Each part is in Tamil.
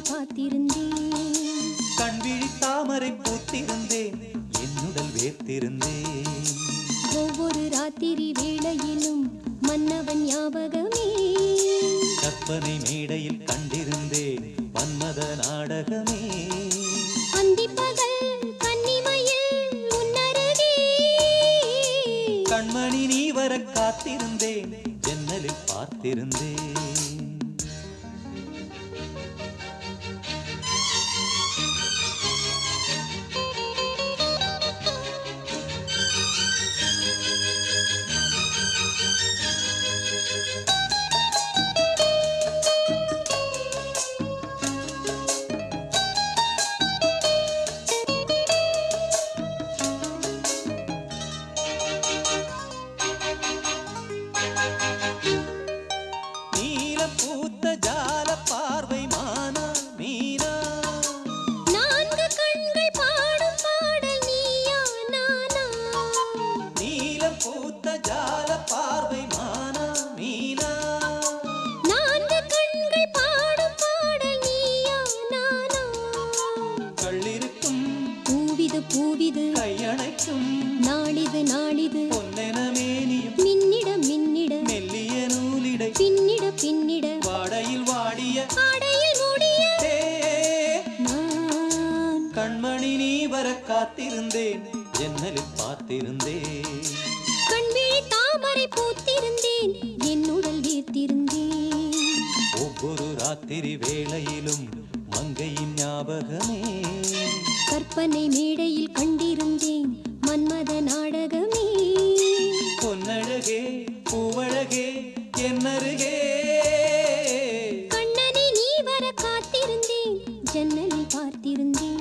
காத்திருந்தேன். கண்விழி தாமரை பூத்திருந்தேன், என்னுடல் வேர்த்திருந்தேன். ஒவ்வொரு ராத்திரி வேளையிலும் மன்னவன் ஞாபகமே. கற்பனை மேடையில் கண்டிருந்தேன் மன்மத நாடகமே. அந்திப்பகல் கன்னிமையில் உன்னருகே. கண்மணி நீ வர காத்திருந்தேன், ஜன்னலில் பார்த்திருந்தேன். பூவிது கையணைக்கும் நாளிது நாளிது பொன்னென மேனியும் மின்னிட மின்னிட மெல்லிய நூலிடை பின்னிட பின்னிட வாடையில் வாடிய ஆடையில் மூடிய நான் கண்மணி நீ வர காத்திருந்தேன், ஜன்னலில் பார்த்திருந்தேன். கண்விழி தாமரை பூத்திருந்தேன், என்னுடல் வீர்த்திருந்தேன். ஒவ்வொரு ராத்திரி வேளையிலும் மங்கையின் ஞாபகமே. கற்பனை மேடையில் கண்டிருந்தேன் மன்மத நாடகமே. பொன்னழகே பூவழகே என்னருகே. கண்ணனை நீ வர காத்திருந்தேன், ஜன்னலில் பார்த்திருந்தேன்.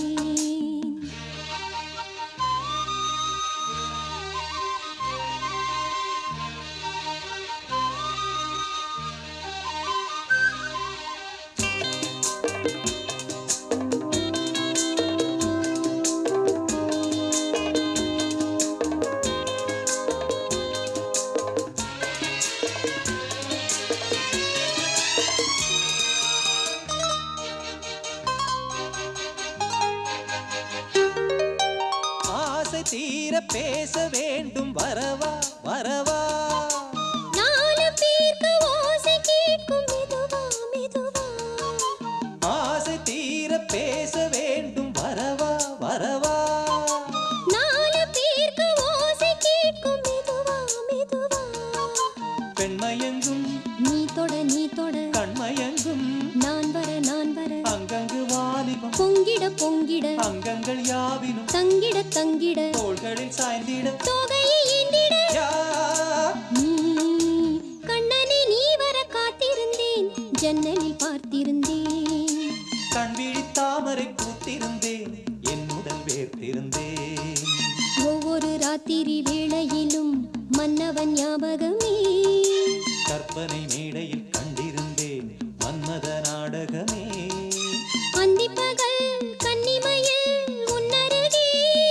தீர பேச வேண்டும் வரவா வரவா. நாலு பேருக்கு ஓசை கேட்கும் மெதுவா மெதுவா. ஆசை தீர பேச வேண்டும் வரவா வரவா. நாலு பேருக்கு ஓசை கேட்கும் மெதுவா மெதுவா. பெண்மயங்கும் நீ தொட கண்மயங்கும் நான் வர அங்கங்கு வாலிபம் பொங்கிட பொங்கிட அங்கங்கள் யாவினும் தங்கிட தங்கிட தோள்களில் சாய்ந்திட தோகையை ஏந்திட. நீ கண்ணனை நீ வர காத்திருந்தேன், ஜன்னலில் பார்த்திருந்தேன். கண்விழி தாமரை பூத்திருந்தேன், என்னுடல் வேர்த்திருந்தேன். ஒவ்வொரு ராத்திரி வேளையிலும் மன்னவன் ஞாபகமே. கற்பனை மேடையில் கண்டிருந்தேன் மன்மத நாடகமே. அந்திப்பகல் கன்னிமையில் உன்னருகே.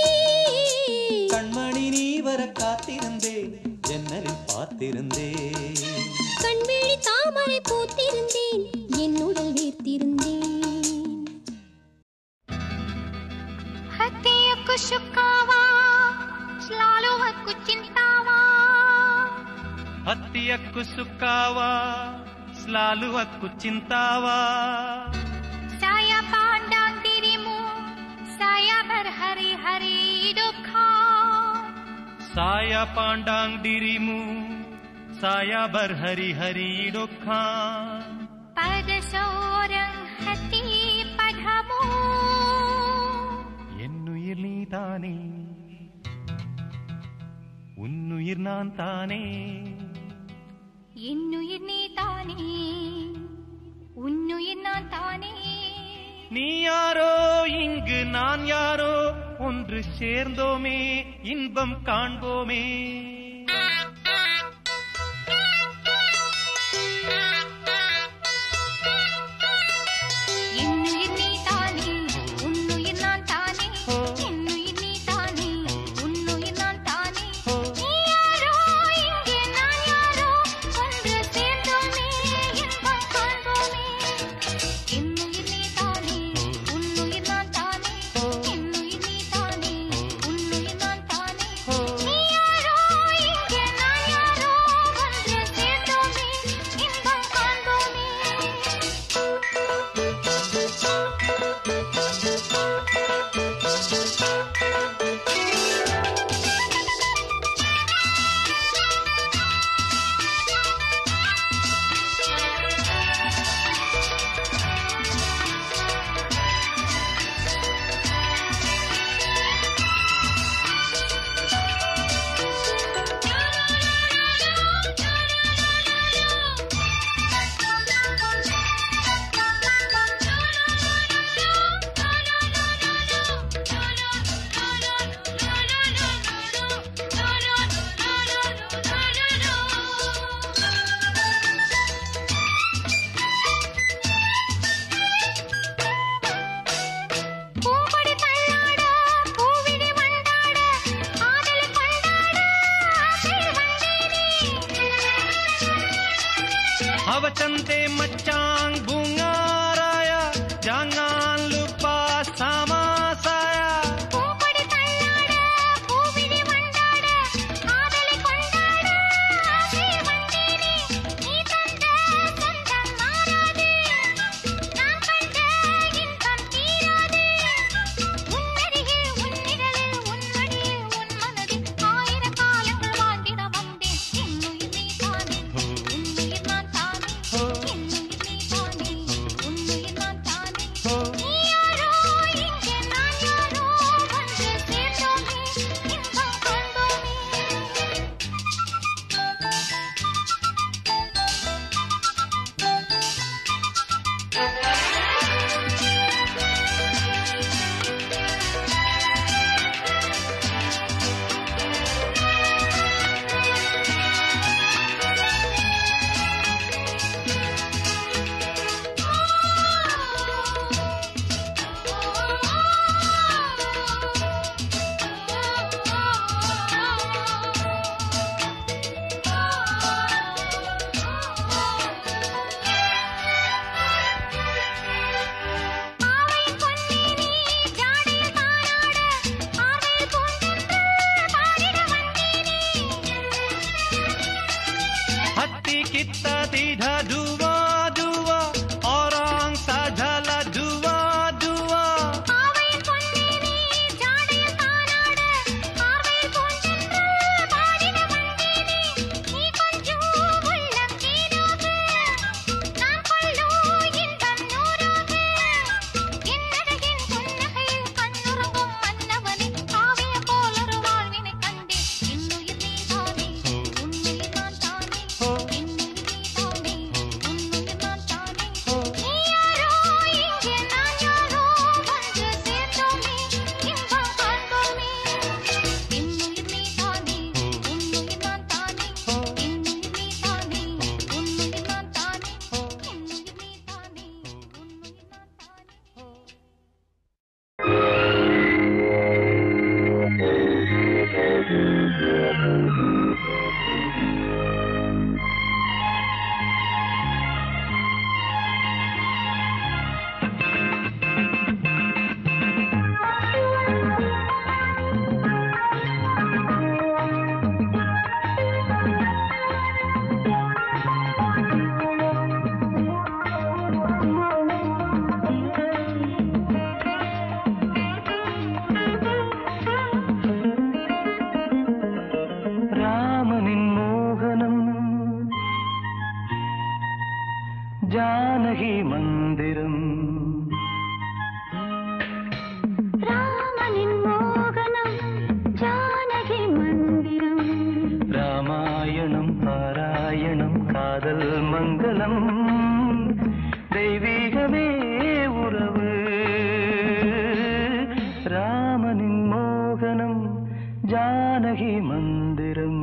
கண்மணி நீ வர காத்திருந்தேன், ஜன்னலில் பார்த்திருந்தேன். கண்விழி தாமரை பூத்திருந்தேன், என்னுடல் வீர்த்திருந்தேன். హత్యకు సుఖావా స్లాలు హక్కు చింతావా. హత్యకు సుఖావా స్లాలు హక్కు చింతావా. saya pandang dirimu, saya berhari-hari duka. Saya pandang dirimu, saya berhari-hari duka. Pada seorang hati padamu. என்னுயிர் நீதானே, உன்னுயிர் நான் தானே. என்னுயிர் நீ தானே, உன்னுயிர் நான் தானே. நீ யாரோ இங்கு நான் யாரோ, ஒன்று சேர்ந்தோமே இன்பம் காண்போமே. என்னுயிர் நீ தானே, உன்னுயிர் நான் தானே. என்னுயிர் நீ தானே, உன்னுயிர் நான் தானே. நீ யாரோ இங்கே நான் யாரோ, ஒன்று சேர்ந்தோமே இன்பம் காண்போமே. என்னுயிர் நீ தானே, jangan lupa sama saya. பூப்பொடி தள்ளாட பூவிழி வண்டாட காதலை கொண்டாட ஆசை வந்தேனே நீ தந்த சொந்தம் மாறாது நான் கண்ட இன்பம் தீராது உன்னருகில் உன்னிடலில் உன்மடியில் உன் மனதில் ஆயிரம் காலங்கள் வாழ்ந்திட வந்தேன் என்னுயிர் நீதானே உன்னுயிர் நான் தானே என்னுயிர் நீதானே உன்னுயிர் நான் தானே நீ யாரோ இங்கே நான் யாரோ வந்து சேர்ந்தோமே இன்பம் கண்டோமே ஆவை பொன்னே நீ ஜாடையில் தானாட ஆவையில் பூந்தென்று பாடிட வந்தேனே hati kita tidak dua-dua, orang sajalah dua-dua. ஆவையில் பொன்னே நீ ஜாடையில் தானாட ஆவையில் பூந்தென்று பாடிட வந்தேனே நீ கொஞ்சம் உள்ளம் தேனாக நான் கொள்ளும் இன்பம் நூறாக என்னழகின் புன்னகையில் கண்ணுறங்கும் மன்னவனே காவிய போலொரு வாழ்வினை கண்டேன் என்னுயிர் நீதானே உன்னுயிர் நான் தானே என்னுயிர் நீதானே உன்னுயிர் நான் தானே நீ யாரோ இங்கே நான் யாரோ வந்து சேர்ந்தோமே இன்பம் காண்போமே என்னுயிர் நீதானே உன்னுயிர் நான் தானே என்னுயிர் நீதானே உன்னுயிர் நான் தானே என்னுயிர் நீதானே உன்னுயிர் நான் தானே ராமனின் மோகனம் ஜானகி மந்திரம் ராமனின் மோகனம் ஜானகி மந்திரம் ராமாயணம் பாராயணம் காதல் மங்களம் தெய்வீகமே உறவு ராமனின் மோகனம் ஜானகி மந்திரம்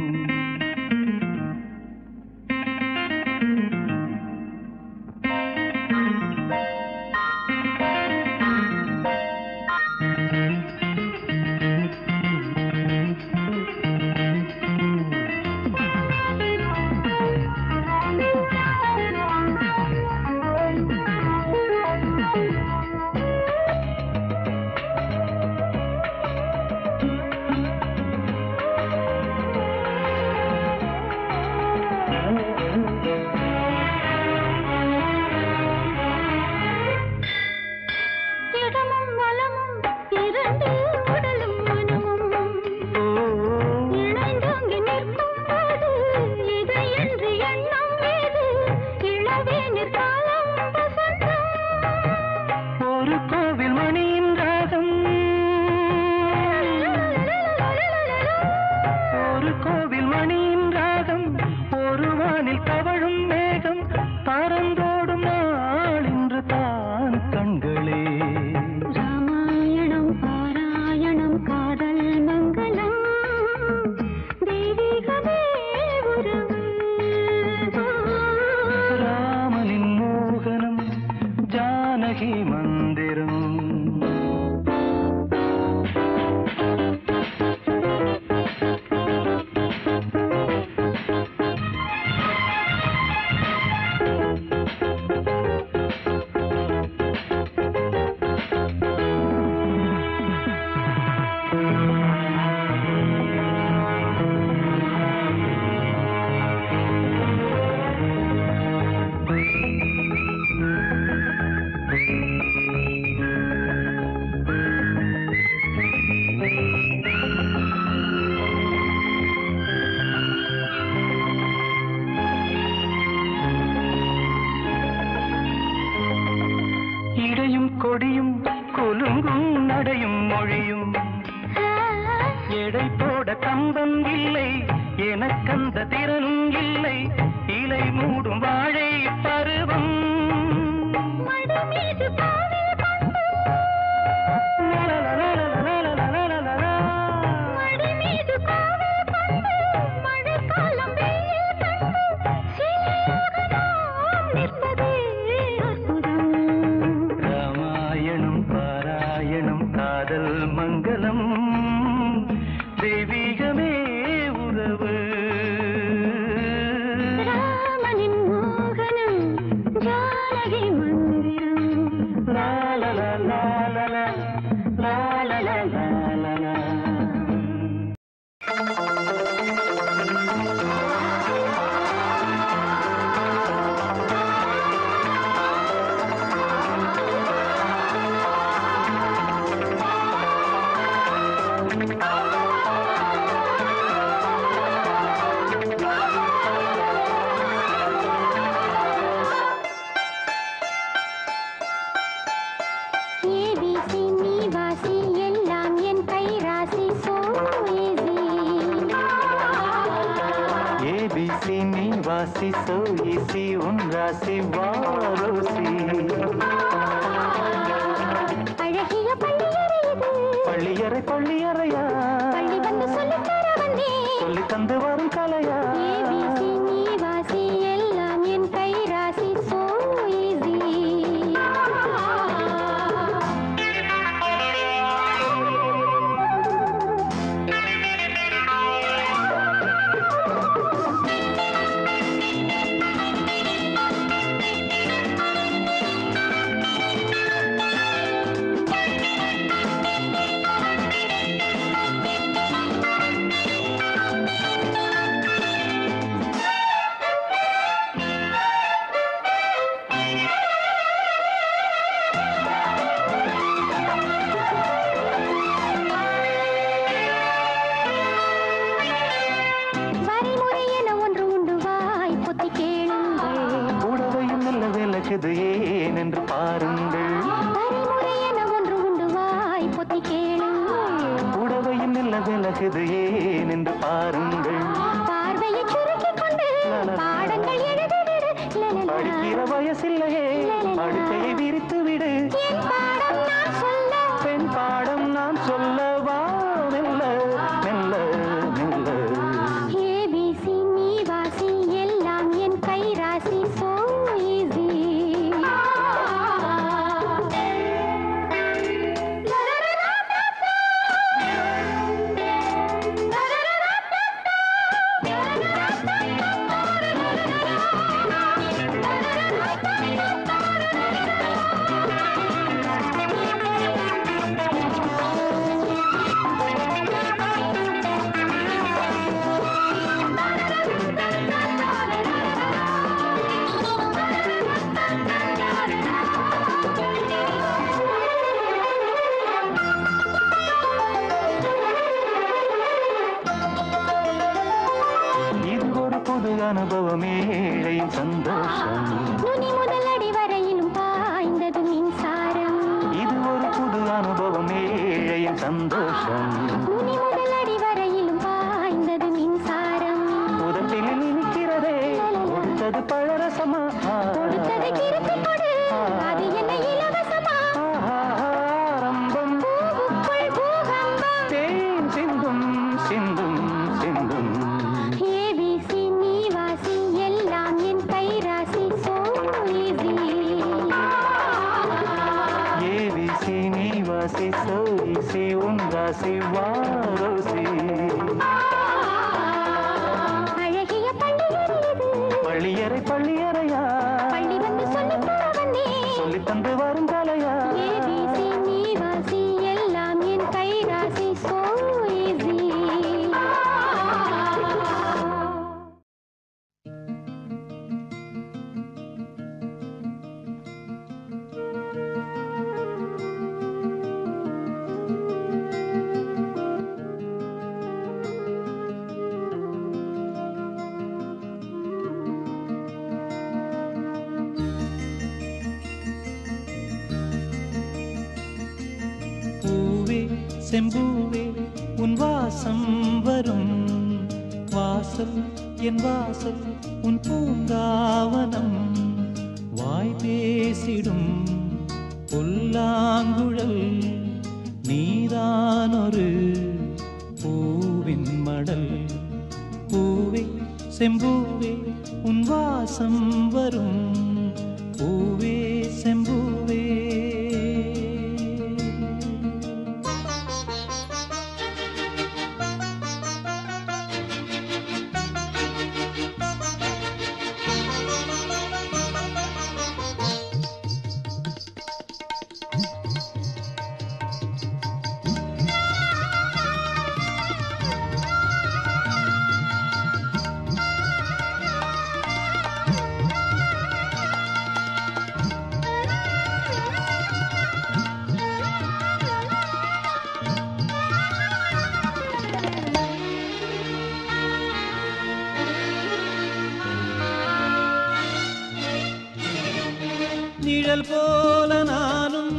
இடமும் வலமும் இரண்டு உடலும் மனமும் இணைந்தோங்கி நிற்கும் போது இது என்று எண்ணம் ஏது இளவேனிற் காலம் வசந்தம் ஒரு கோவில் மணியின் ராகம் ஒரு கோவில் மணியின் ராகம் ஒரு வானில் தவழும் மேகம் பறந்தோடும் நாள் இன்று தான் கண்களே ராமாயணம் பாராயணம் காதல் மங்களம் தெய்வீகமே உறவு ராமனின் மோகனம் ஜானகி மந்திரம் இடையும் கொடியும் கொலுங்கும் நடையும் மொழியும் எடை போட கம்பம் இல்லை எனக்கந்த திறனும் இல்லை இலை மூடும் வாழை பருவம் ராமாயணம் பாராயணம் காதல் மங்களம் தெய்வீகமே உறவு ராமனின் மோகனம் ஜானகி மந்திரம் லாலலா லாலலா லாலலா லாலலா வாசி சோயிசி உன் ராசி வாரோசி அழகிய பள்ளியறை பள்ளியறையா பள்ளி வந்து சொல்லி தந்து வரும் கலையா ஏபிசி நீ வாசி எல்லாம் என் கை ராசி சோயிசி ஏன் என்று பாருங்கள் பரிமுறையென ஒன்று உண்டு வாய் பொத்தி கேளுங்கள் புடவையும் இல்ல விலகுது ஏன் என்று பாருங்கள் பார்வையை சுருக்கிக் கொண்டு பாடங்கள் எழுதிவிடு படிக்கிற வயசில்லையே படுக்கையை விரித்து விடு என் பாடம் நான் சொல்ல பெண் பாடம் நான் சொல்லவா மெல்ல மெல்ல மெல்ல ஏபிசி நீ வாசி எல்லாம் என் கை ராசி சோ ஈஸி அனுபவம் ஏழையின் சந்தோஷம் நுனி முதல் அடி வரையிலும் பாய்ந்தது மின்சாரம் இது ஒரு புது அனுபவம் ஏழையின் சந்தோஷம் நுனி முதல் அடி வரையிலும் பாய்ந்தது மின்சாரம் உதட்டில் நிற்கிறதே கொடுத்தது பழரசமா கொடுத்தது கிருப்பி கொடு அது என்ன இலவசமா ஆரம்பம் பூவுக்குள் பூகம்பம் தேன் சிந்தும் சிந்தும் சிந்தும் ஏபிசி நீ வாசி எல்லாம் என் கை ராசி சோ ஈஸி ஏபிசி நீ வாசி சோ ஈஸி உன் ராசி வாரோசி அழகிய பள்ளியறை பள்ளியறையா பள்ளி வந்து சொல்லி தந்து வரும் கலையா ஏபிசி நீ வாசி எல்லாம் என் கை ராசி சோ ஈஸி செம்பூவே உன் வாசம் வரும் வாசல் என் வாசல் உன் பூங்காவனம் வாய் பேசிடும் புல்லாங்குழல் நீதானொரு பூவின் மடல் பூவே செம்பூவே உன் வாசம் வரும் பூவே செம்பூவே நிழல் போல நானும்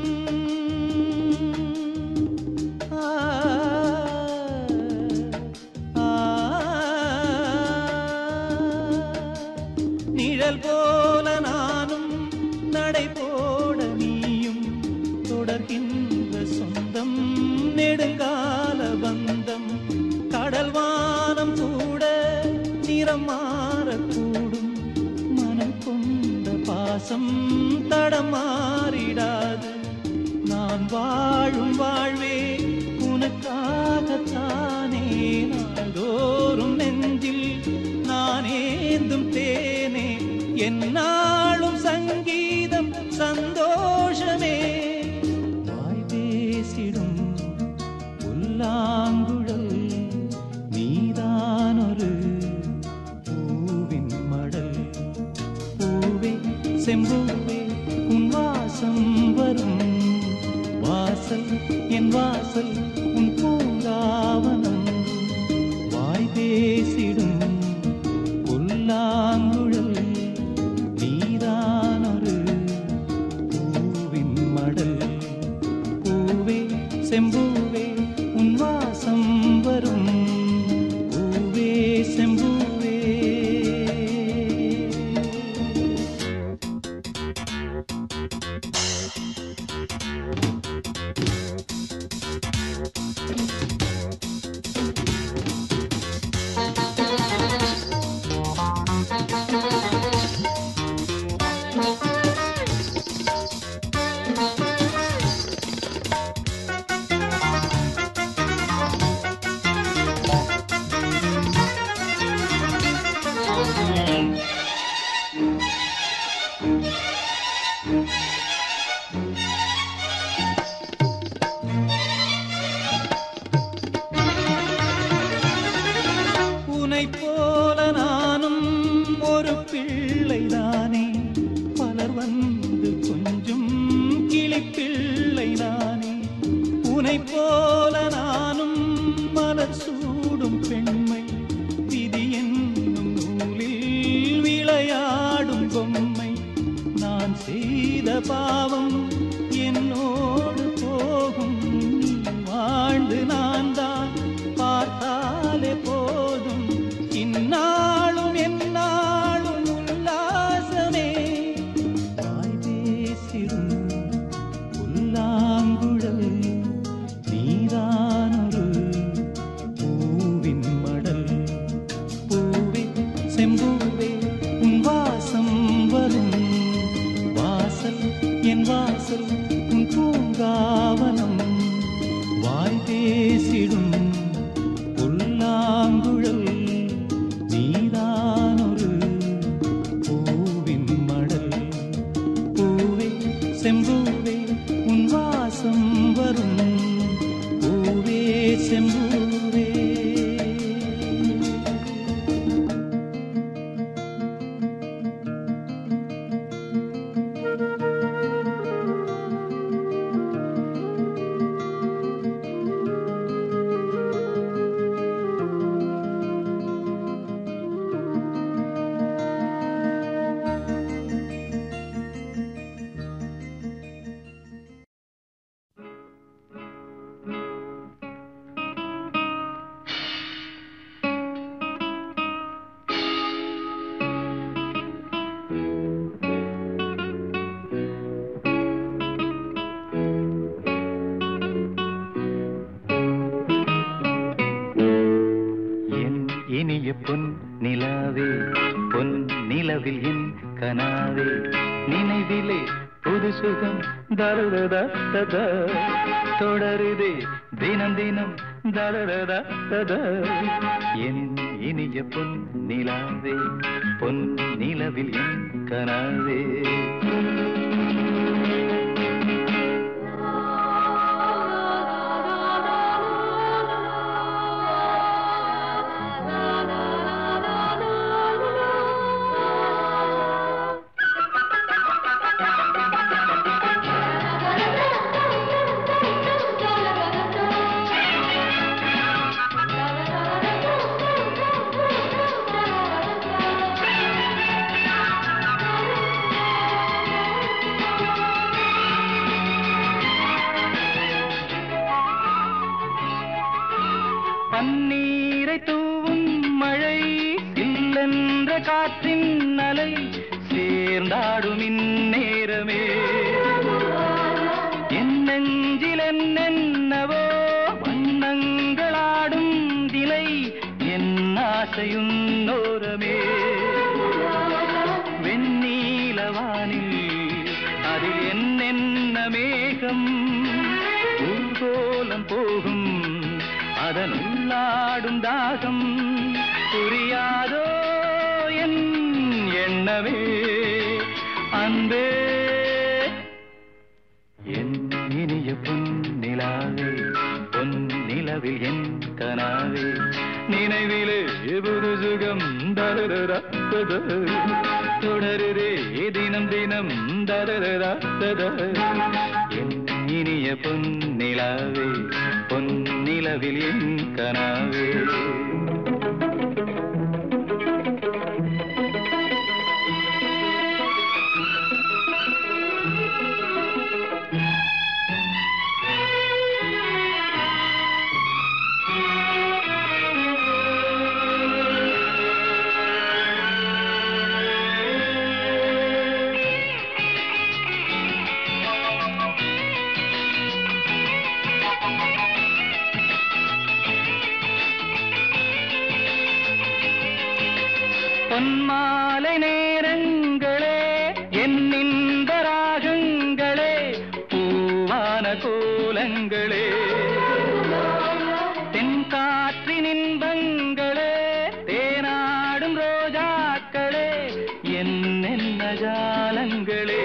நிழல் போல நானும் நடை போட நீயும் தொடர்கின்ற சொந்தம் நெடுங்கால பந்தம் கடல் வானம் கூட நிறம் மாறக்கூடும் மனம் கொண்ட பாசம் தடம் மாறிடாது நான் வாழும் வாழ்வே உனக்காகத்தானே நாள்தோறும் நெஞ்சில் நான் ஏந்தும் தேனே என்னாலும் சங்கீதம் சந்தோஷமே வாய் பேசிடும் புல்லாங்குழல் நீதானொரு பூவின் மடல் பூவே செம்பூவே உன் வாசம் வரும் வாசல் என் வாசல் உன் பூங்காவனம் வாய் பேசிடும் புல்லாங்குழல் நீதானொரு பூவின் மடல் பூவே செம்பூவே உன் வாசம் வரும் பூவே செம்பூவே உன்னை போல நானும் ஒரு பிள்ளைதானே பலர் வந்து கொஞ்சம் கிளிப்பிள்ளை நானே உன்னை போல நானும் மலர் சூடும் பெண்மை விதி என்னும் நூலில் விளையாடும் பொம்மை நான் செய்த பாவம் என்னோடு போகும் நீ வாழ்ந்து நான் தான் பார்த்தாலே போதும் இந்நாளும் எந்நாளும் உல்லாசமே வாய் பேசிடும் புல்லாங்குழல் நீதானொரு பூவின் மடல் பூவே செம்பூவே உன் வாசம் வரும் வாசல் என் வாசல் உன் பூங்காவனம் வாய் பேசிடும் புல்லாங்குழல் நீதானொரு பூவின் மடல் பூவே செம்பூவே உன் வாசம் வரும் பூவே செம்பூவே தரதா ததா தொடருதே தினம் தினம் தரதா ததா என் இனிய பொன் நிலாவே பொன் நிலவில் என் கனாவே பன்னீரை தூவும் மழை இல்லென்ற காற்றின் அலை சேர்ந்தாடும் இந்நேரமே என் நெஞ்சில் என்னென்னவோ வண்ணங்களாடும் திலை என் ஆசையுன்னோரமே வெண்ணீலவானில் அதில் என்னென்ன மேகம் ஊர்கோலம் போகும் அதன் உள்ளாடும் தாகம் புரியாதோ என் எண்ணமே அன்பே என் இனிய பொன் நிலாவே பொன் நிலவில் என் கனாவே நினைவிலே புது சுகம் தரதா தொடருதே தினம் தினம் தரதா என் இனிய பொன் நிலாவே பொன் நிலவில் என் கனாவே பொன்மாலை நேரங்களே என்னிந்த ராகங்களே பூவான கோலங்களே தென்காற்றின் இன்பங்களே தேனாடும் ரோஜாக்களே என்னென்ன ஜாலங்களே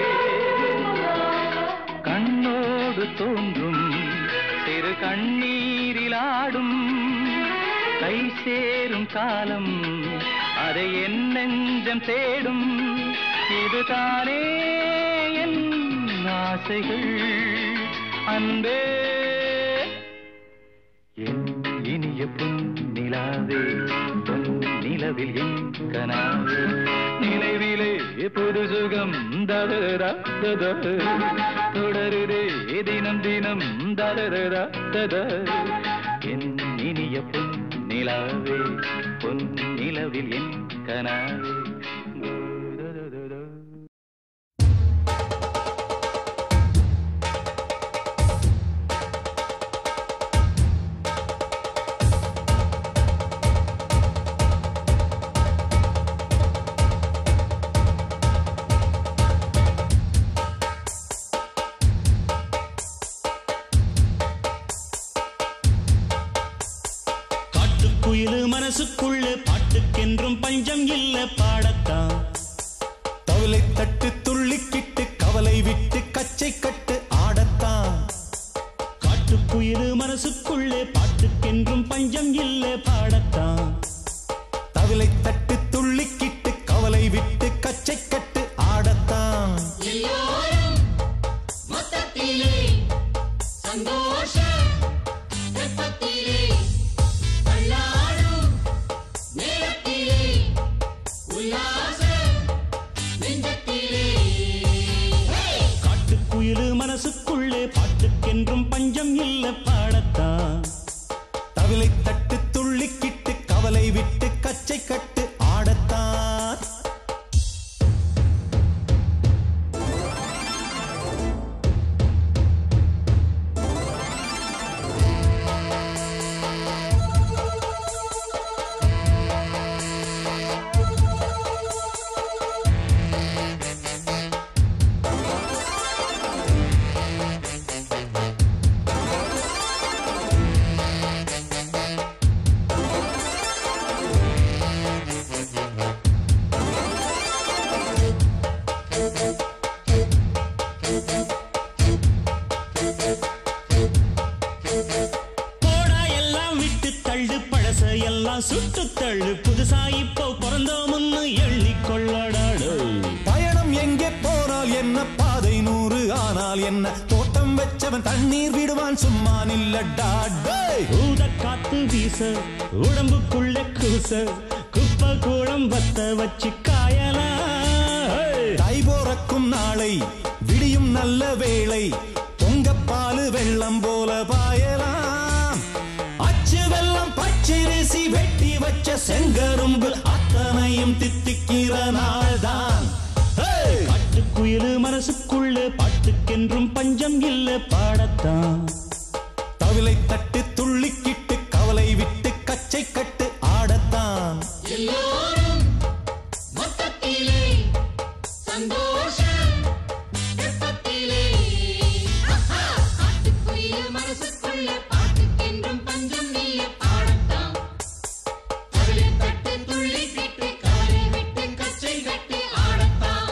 கண்ணோடு தோன்றும் சிறு கண்ணீரிலாடும் கை சேரும் காலம் அதை என் நெஞ்சம் தேடும் இதுதானே என் ஆசைகள் அன்பே என் இனிய பொன் நிலாவே பொன் நிலவில் என் கனாவே நினைவிலே புது சுகம் தரதா ததா தொடருதே தினம் தினம் தரதா ததா என் இனிய பொன் நிலாவே பொன் நிலவில் என் கனாவே குயிலு மனசுக்குள்ள பாட்டுக்கென்றும் பஞ்சம் இல்ல பாடத்தான் தவளை தட்டு துள்ளிக்கிட்டு கவலை விட்டு கச்சை கட்டு ஆடத்தான் காட்டுக்குயிலு மனசுக்குள்ளே பாட்டுக்கென்றும் பஞ்சம் இல்ல பாடத்தான் தவளை தட்டு துள்ளிக்கிட்டு கவலை விட்டு கச்சை கட்டு ஆடத்தான் எல்லோரும் மொத்தத்திலே சந்தோஷ வெப்பத்திலே தள்ளாடும் நேரத்திலே உல்லாச நெஞ்சத்திலே காட்டுக்குயிலு மனசுக்குள்ளே பாட்டுக்கென்றும் பஞ்சம் இல்ல பாடத்தான் தவளை தட்டு துள்ளிக்கிட்டு கவலை விட்டு கச்சை கட்டு ஆடத்தான் சுட்டுத்தள்ளு புதுசா இப்போ பிறந்தோம்னு எண்ணிக்கொள்ளடாடு. பயணம் எங்கே போனால் என்ன, பாதை 100 ஆனால் என்ன, தோட்டம் வச்சவன் தண்ணீர் விடுவான் சும்மா நில்லடா. ஊத காத்து வீச உடம்புக்குள்ள கூச குப்பை கூடம் வத்த வச்சு காயலாம். தை போறக்கும் நாளை விடியும் நல்ல வேளை, பொங்கப்பாலு வெள்ளம் போல பாயலாம். அச்சு வெள்ளம் பச்சரிசி வெட்டி வச்ச செங்கரும்பு அத்தனையும் தித்திக்கிற நாள்தான். காட்டுக்குயிலு மனசுக்குள்ள பாட்டுக்கென்றும் பஞ்சம் இல்ல பாடத்தான். தவிலை தட்டு துள்ளிக்கிட்டு கவலை விட்டு கச்சை கட்டு ஆடத்தான். எல்லோரும் மொத்தத்திலே சந்தோஷ வெப்பத்திலே. காட்டுக்குயில் மனசுக்குள்ள பாட்டுக்கென்றும் பஞ்சம் இல்ல பாடத்தான். தவிலை தட்டு துள்ளிக்கிட்டு கவலை விட்டு கச்சை கட்டு ஆடத்தான்.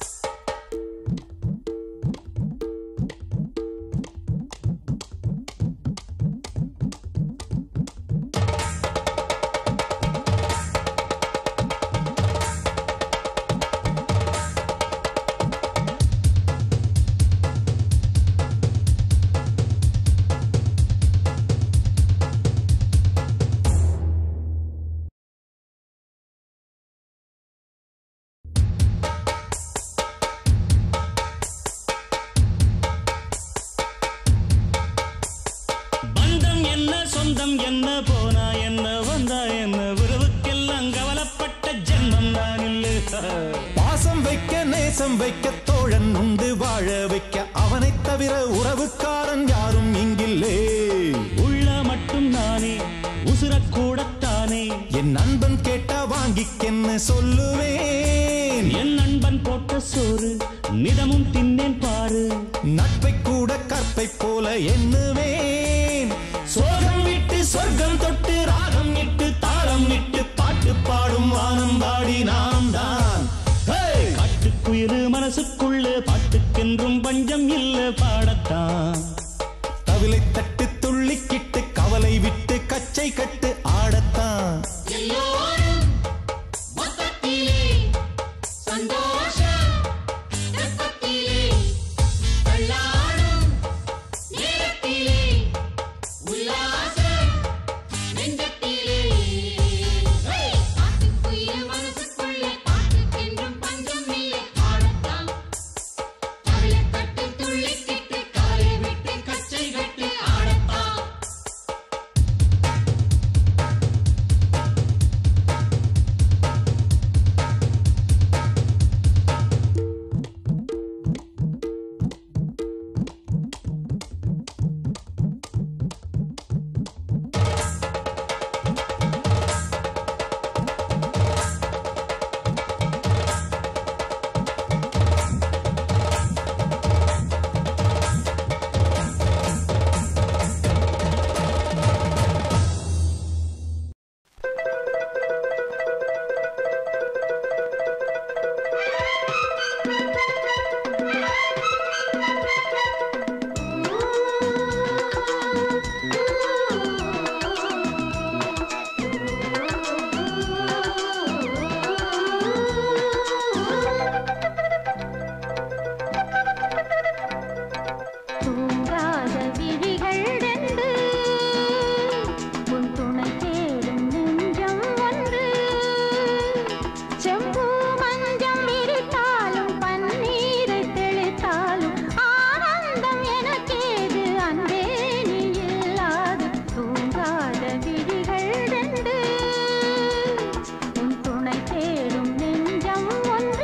பந்தம் என்ன சொந்தம் என்ன போனா என்ன வந்தா என்ன உறவுக்கெல்லாம் கவலைப்பட்ட ஜென்மம் தான் இல்லை. பாசம் வைக்க நேசம் வைக்க தோழன் உண்டு வாழ வைக்க, அவனை தவிர உறவுக்காரன் யாரும் இங்கில்லே. உள்ள மட்டும் நானே உசுரக்கூடத்தானே என் நண்பன் கேட்டா வாங்கிக்கென்னு சொல்லுவேன். என் நண்பன் போட்ட சோறு நிதமும் தின்னேன் பாரு. நட்பை கூட கற்பை போல எண்ணுவேன். சோகம் விட்டு சொர்க்கம் தொட்டு ராகம் இட்டு தாளம் இட்டு பாட்டு பாடும் வானம் பாடி நாம் தான். காட்டுக்குயிலு மனசுக்குள்ள பாட்டுக்கென்றும் பஞ்சம் இல்ல பாடத்தான். தவிலை தட்டு துள்ளிக்கிட்டு கவலை விட்டு கச்சை கட்டு ஆடத்தான். எல்லோரும் மொத்தத்திலே சந்தோஷ வெப்பத்திலே. தள்ளாடும் நேரத்திலே உல்லாச நெஞ்சத்திலே. காட்டுக்குயில் மனசுக்குள்ள பாட்டுக்கென்றும் பஞ்சம் இல்லை பாடத்தான். தவிலை தட்டு துள்ளிக்கிட்டு கவலை விட்டு கச்சை கட்டு ஆடத்தான். தூங்காத விழிகள் ரெண்டு, உன் துணை தேடும் நெஞ்சம் ஒன்று. செம்பு மஞ்சம் விரித்தாலும் பன்னீரை தெளித்தாலும் ஆனந்தம் எனக்கேது அன்பே நீ இல்லாது. தூங்காத விழிகள் ரெண்டு, உன் துணை தேடும் நெஞ்சம் ஒன்று.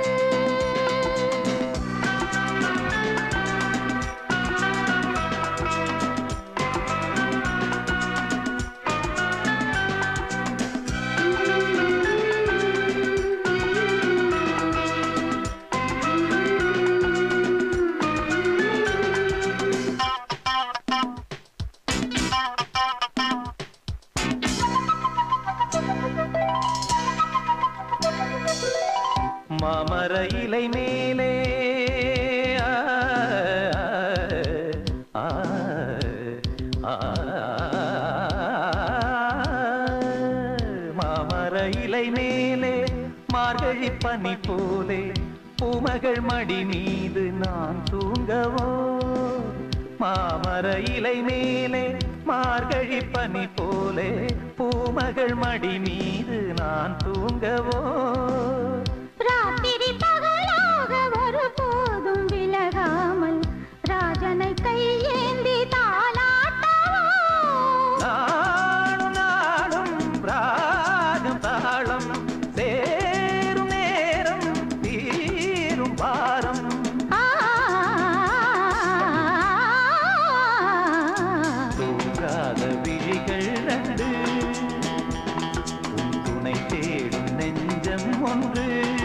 மாமர இலை மேலே ஆ, ஆ, ஆ, போலே பூமகள் மடி மீது நான் தூங்கவோ மாமர இலை மேலே மார்கழி பனி போலே பூமகள் மடி மீது நான் தூங்கவோ ராத்திரி பகலாக ஒரு போதும் விலகாமல் ராஜனை கையேந்தி தாலாட்டவோ நாளும் நாளும் ராகம் தாளம் சேரும் நேரம் தீரும் பாரம் தூங்காத விழிகள் ரெண்டு உன் துணை தேடும் நெஞ்சம் ஒன்று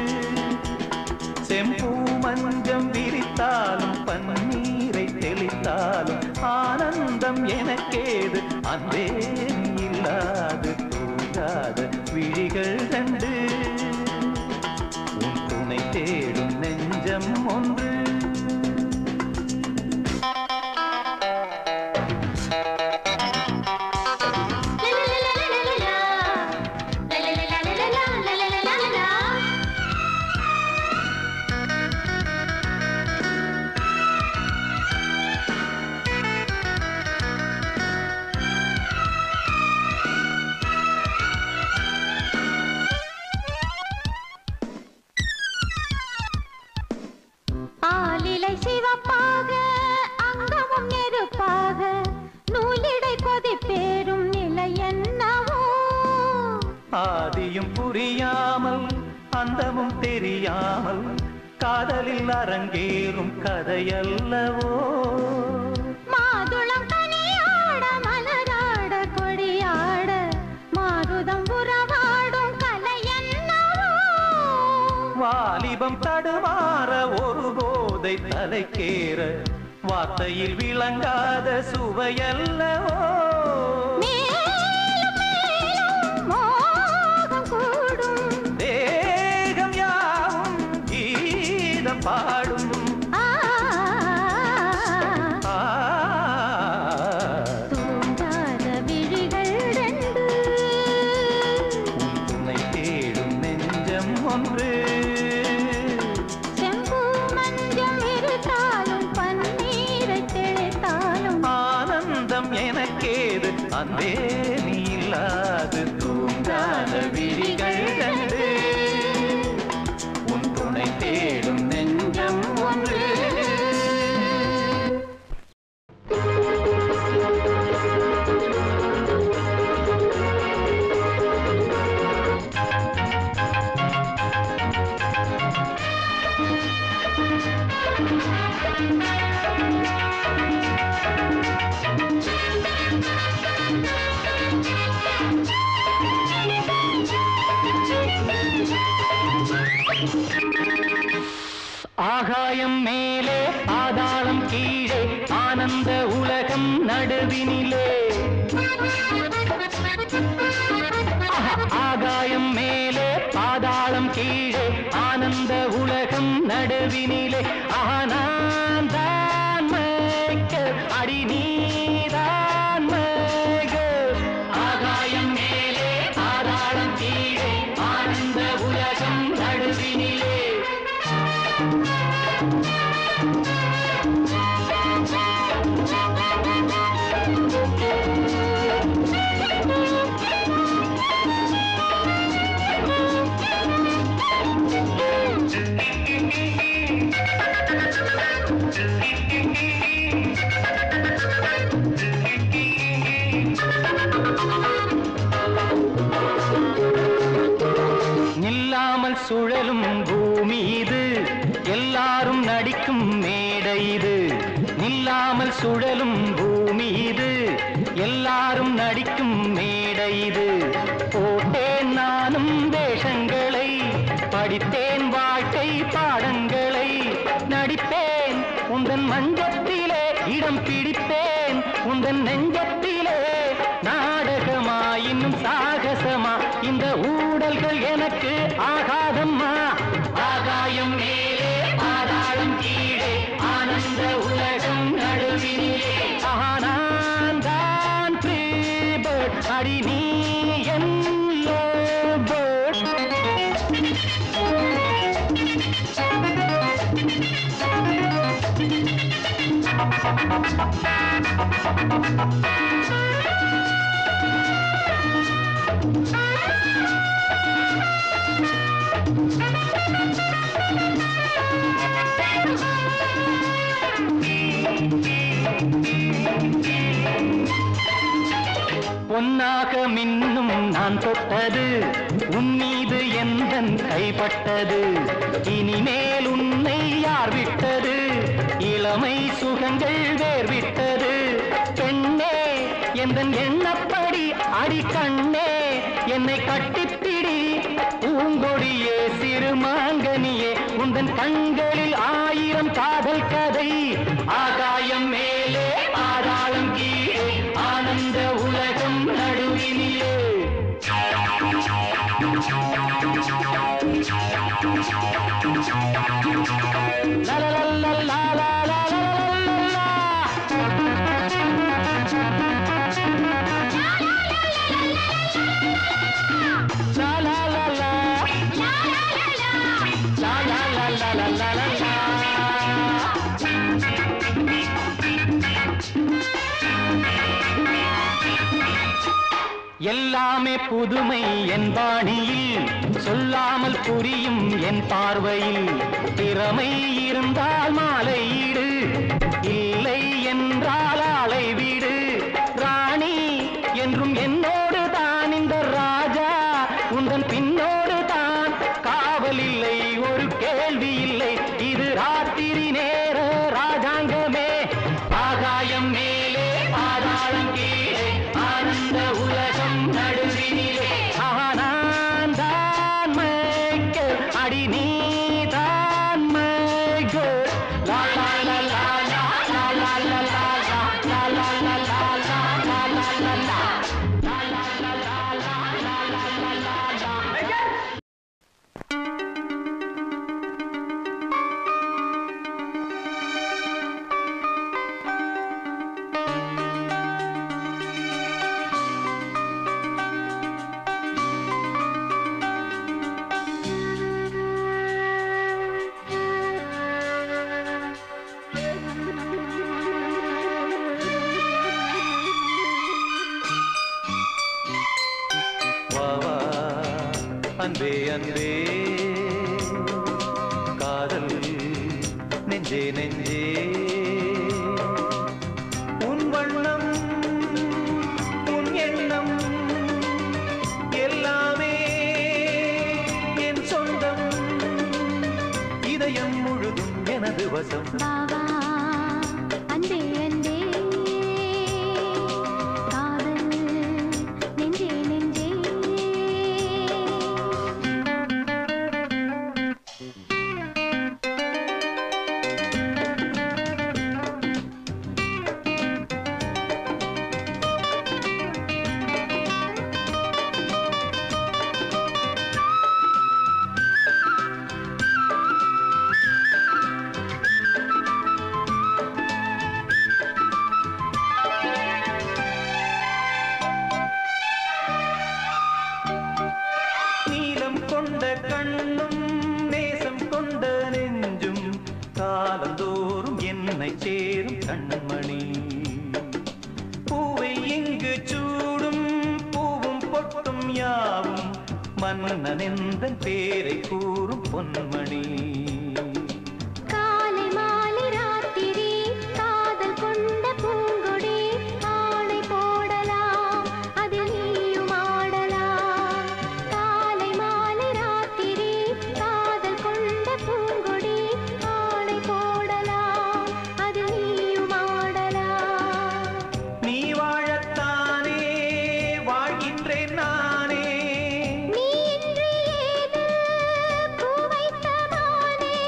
செம்பூ மஞ்சம் விரித்தாலும் பன்னீரை தெளித்தாலும் ஆனந்தம் எனக்கேது அன்பே இல்லாது தூங்காத விழிகள் ரெண்டு உன் துணை தேடும் நெஞ்சம் ஒன்று ஆலிலை சிவப்பாக அங்கமும் நெருப்பாக நூலிடை கொதிப்பேறும் நிலை என்னவோ ஆதியும் புரியாமல் அந்தமும் தெரியாமல் காதலில் அரங்கேறும் கதையல்லவோ மாதுளம் கனியாட மலராட கொடியாட மாருதம் உறவாடும் கலை என்னவோ வாலிபம் தடுமாற ஒரு போதை தலைக்கேற வார்த்தையில் விளங்காத சுவையல்லவோ மேலும் மேலும் மோகம் கூடும் தேகம் யாவும் கீதம் பாடும் தூங்காத விழிகள் ரெண்டு உன் துணை தேடும் நெஞ்சம் ஒன்று செம்பூ மஞ்சம் இருத்தாலும் பன்னீரை தெளித்தாலும் ஆனந்தம் எனக்கேது அன்பே நீ இல்லாது தூங்காத விழிகள் கண்டு உன் துணை தேடும் நெஞ்சம் ஒன்று ஆகாயம் மேலே பாதாளம் கீழே ஆனந்த உலகம் நடுவினிலே ஆகாயம் மேலே பாதாளம் கீழே ஆனந்த உலகம் நடுவினிலே நான் தான் மேய்க்க அடி நீதான் மேய்க ஆகாயம் மேலே பாதாளம் கீழே ஆனந்த உலகம் நடுவினிலே நில்லாமல் சுழலும் பூமி இது எல்லாரும் நடிக்கும் மேடை இது நில்லாமல் சுழலும் பூமி இது எல்லாரும் நடிக்கும் மேடை இது போட்டேன் நானும் வேஷங்களை படித்தேன் வாழ்க்கை பாடங்களை நடிப்பேன் உந்தன் மஞ்சத்திலே இடம் பிடிப்பேன் உந்தன் நெஞ்சத்திலே நாடகமா இன்னும் சாகசமா இந்த ஊடல்கள் எனக்கு ஆகாதம்மா ஆகாயம் மேலே பாதாளம் கீழே ஆனந்த உலகம் நடுவினிலே நான் தான் ப்ரீபர்ட் அடி நீ என் லவ்பர்ட் பொன்னாக மின்னும் நான் தொட்டது உன் மீது எந்தன் கைப்பட்டது இனிமேல் உன்னை யார் விட்டது இளமை சுகங்கள் வேர் விட்டது பெண்ணே எந்தன் எண்ணப்படி அடி கண்ணே என்னை கட்டிப்பிடி பூங்கொடியே சிறுமாங்கனியே உந்தன் கண்களில் 1000 காதல் கதை ஆகாயம் மேலே பாதாளம் கீழே ஆனந்த உலகம் நடுவினிலே எல்லாமே புதுமை என் பாணியில் சொல்லாமல் புரியும் என் பார்வையில் திறமை இருந்தால் மாலையீடு இல்லை என்றால் ஆளை வீடு ராணி என்றும் என்னோடு தான் இந்த ராஜா உந்தன் பின்னோடு தான் காவல் இல்லை ஒரு கேள்வி இல்லை இது ராத்திரி நேர ராஜாங்கமே ஆகாயம் மேலே பாதாளம் கீழே ஆனந்த உலகம் நடுவினிலே நான் தான் மைக்கேல் அடி நீ தான் மைக்கேல் லா லா லா லா லா லா லா லா லா லா லா லா லா லா லா லா லா அன்பே அன்பே காதல் நெஞ்சே நெஞ்சே உன் வண்ணம் உன் எண்ணம் எல்லாமே என் சொந்தம் இதயம் முழுதும் எனது வசம் பாவா அன்பே அன்பே காதல் நெஞ்சே நெஞ்சே நீலம் கொண்ட கண்ணும் நேசம் கொண்ட நெஞ்சும் காலந்தோறும் என்னை சேரும் கண்மணி பூவை இங்கு சூடும் பூவும் பொட்டும் யாவும் மன்னன் எந்தன் பேரை கூறும் பொன்மணி காலை மாலை ராத்திரி காதல் கொண்ட பூங்கொடி ஆணை போடலாம் அதில் நீயும் ஆடலாம் காலை மாலை ராத்திரி காதல் கொண்ட பூங்கொடி ஆணை போடலாம் அதில் நீயும் ஆடலாம் நீ வாழத்தானே வாழ்கின்றேன் நானே நீ இன்றி ஏது பூ வைத்த மானே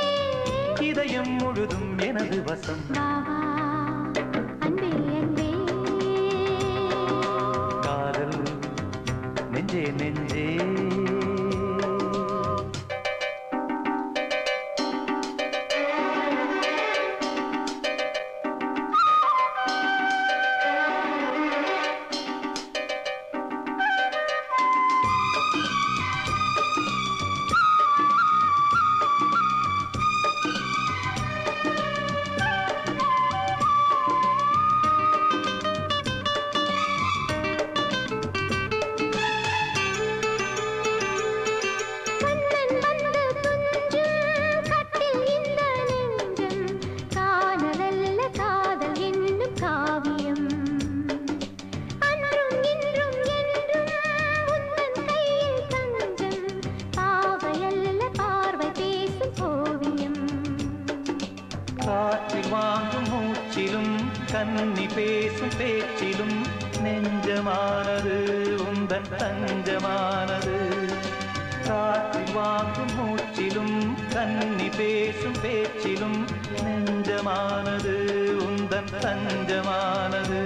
கன்னி பேசும் பேச்சிலும் நெஞ்சமானது உந்தன் தஞ்சமானது. காற்றில் வாங்கும் மூச்சிலும் கன்னி பேசும் பேச்சிலும் நெஞ்சமானது உந்தன் தஞ்சமானது.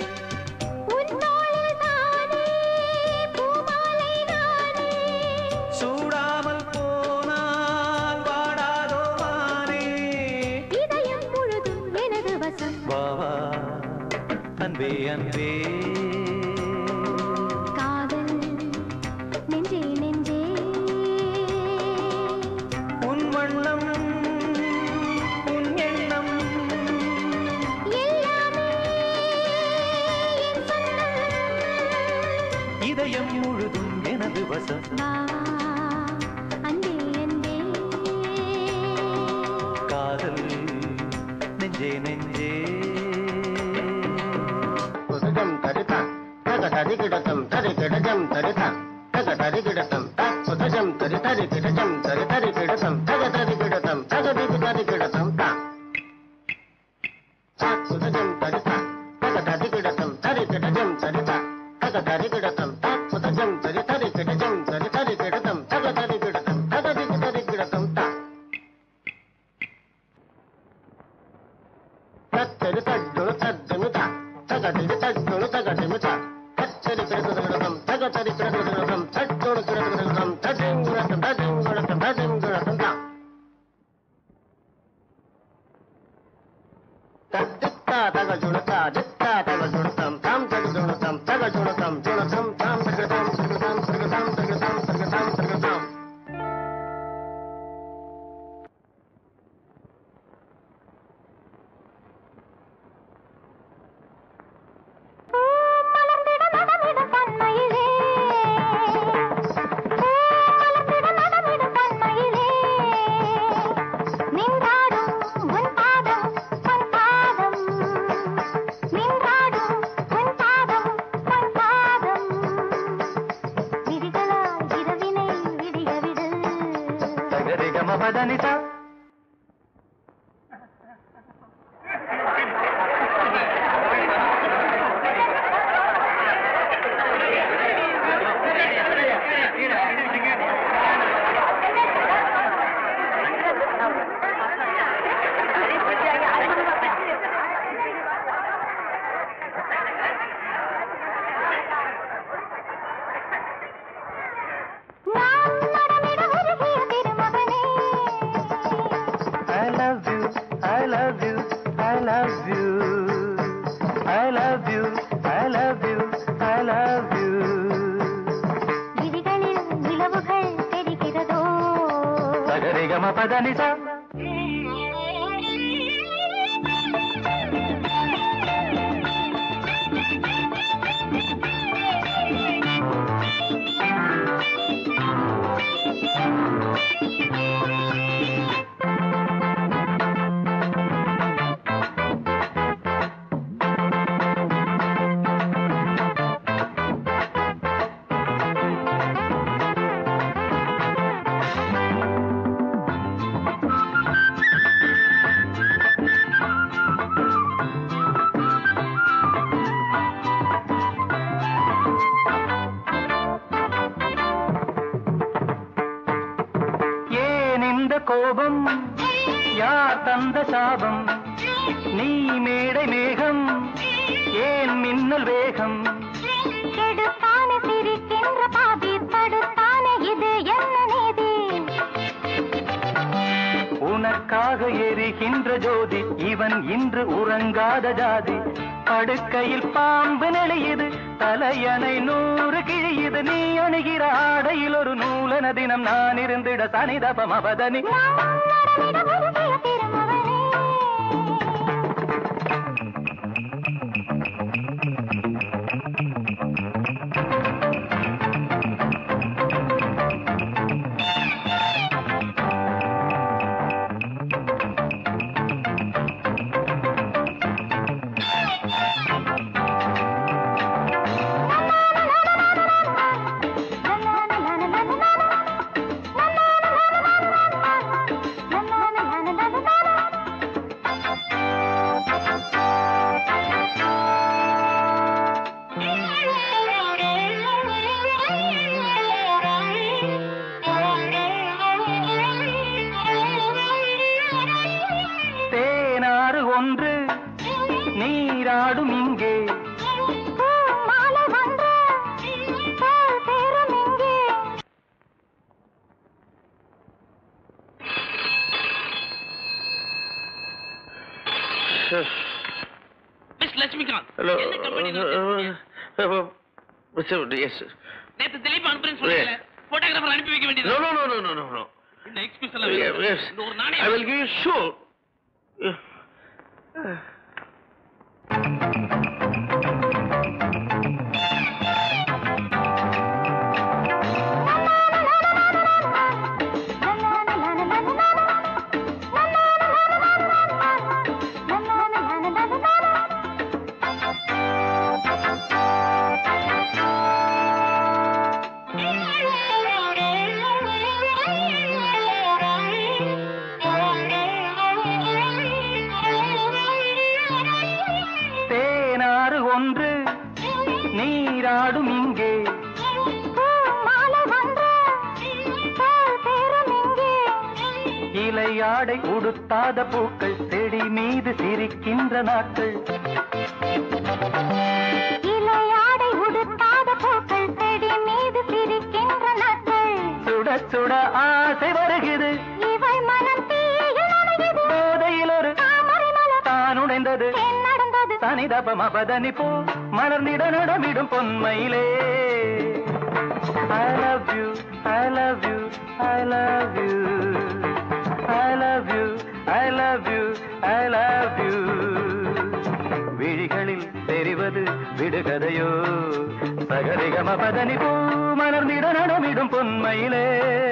சூடாமல் போனால் வாடாதோ மானே. இதயம் முழுதும் எனது வசம். வா வா அன்பே அன்பே. காதல் நெஞ்சே நெஞ்சே. உன் வண்ணம் உன் எண்ணம் எல்லாமே என் சொந்தம். இதயம் முழுதும் எனது வசம். வா அன்பே அன்பே. காதல் நெஞ்சே நெஞ்சே. சுதஜம் தரிதா தக தரி கிடத்தம் தரி கிடஜம் தரிதா தக தரி கிடத்தம் சுதஜம் தரி தரி கிடஜம் தரி தரி கிடத்தம் தக தரி கிடத்தம் தக தரி தரி கிடத்தம் தா சுதஜம் தரிதா தக தரி கிடத்தம் தரி கிடஜம் தரிதா தக தரி கிடத்தம் சுதஜம் தரி தரி கிடஜம் தரி தரி கிடத்தம் தக தரி கிடத்தம் தக தரி தரி கிடத்தம் தா தரி தஜ்ஜுணு தஜ்ஜுனுதா தகதிரி தஜ்ஜுணு தகதிமுதா தச்சரி கிடதுகிடதம் தகதரி கிடதுகிடதம் தஜ்ஜுணு கிடதுகிடதம் தஜிங்குடதம் தஜிங்குடதம் தஜிங்குடதம் தா தத்தித்தா தகஜுணதா ஜித்தா தகஜுணதம் தாம் தகஜுணதம் தகஜுணதம் ஜுணதம் தாம் தகதம் தகதம் தகதம் தகதம் தகதம் தகதம். மலர்ந்திட நடமிடும் தன்மையிலே. மலர்ந்திட நடமிடும் தன்மையிலே. நின்றாடும் உன் பாதம் உன் பாதம். நின்றாடும் உன் பாதம் உன் பாதம். விதிகளால் இரவினை விடிய விடு. சகரிகம பதனிதா. நான் நடமிட உருகிய திருமகனே. I love you, I love you, I love you. I love you, I love you, I love you. விழிகளில் நிலவுகள் தெரிகிறதோ. சகரிகம பதனிதா. ஏன் இந்த கோபம் யார் தந்த சாபம்? நீ மேடை மேகம் ஏன் மின்னல் வேகம்? கெடுத்தான சிரிக்கின்ற பாதி தடுத்தான இது என்ன நீதி? உனக்காக எரிகின்ற ஜோதி இவன் இன்று உறங்காத ஜாதி. படுக்கையில் பாம்பு நெளியுது தலையணை 100 கிழியுது. நீ அணுகிற ஆடையில் ஒரு நூலன தினம் நான் இருந்திட சனிதபம் அவதனி. நான் நடமிட உருகிய திருமகனே. நீராடும் இங்கே மாலை வந்த பேரும் இங்கே மிஸ் லட்சுமிகாந்த் ஹலோ என்ன கம்பெனி எஸ் நேத்து திலீப் அனுப்புறேன்னு சொன்னீங்க போட்டோகிராஃபர் அனுப்பி வைக்க வேண்டியது நோ இந்த எக்ஸ்கியூஸ் எல்லாம் வேணும். இந்த ஒரு I நாணயம் will give you sure. தேனாறு ஒன்று நீராடும் இங்கே மாலை வந்த பேரும் இங்கே இலையாடை உடுத்தாத பூக்கள் செடி மீது சிரிக்கின்ற நாட்கள் இலையாடை உடுத்தாத பூக்கள் செடி மீது சிரிக்கின்ற நாட்கள் சுட சுட ஆசை வருகிறது இவை மனம் தீயில் நனையுது போதையில் ஒரு தாமரை மலர் தான் உடைந்தது என்ன நடந்தது தனிதப மபதனி பூ மலர்ந்திட நடமிடும் பொன்மையிலே I love you, I love you, I love you, I love you, I love you, I love you. விழிகளில் தெரிவது விடுகதையோ சகரிகம பதனி பூ மலர்ந்திட நடமிடும் பொன்மையிலே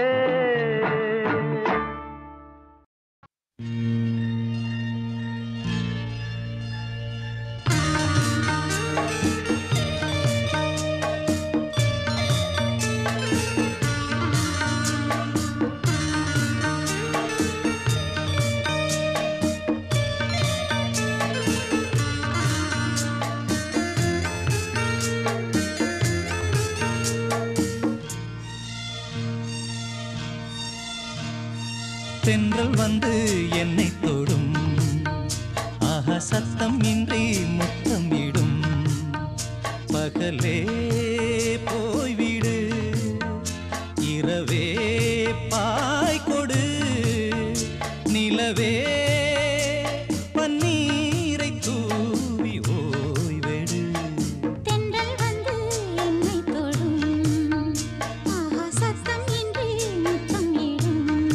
தென்றல் வந்து என்னை தொடும் ஆஹா சத்தம் இன்றி முத்தம் இடும் பகலே போய்விடு இரவே பாய் கொடு நிலவே பன்னீரை தூவி ஓய்வெடு தென்றல் வந்து என்னை தொடும் ஆஹா சத்தம் இன்றி முத்தம் இடும்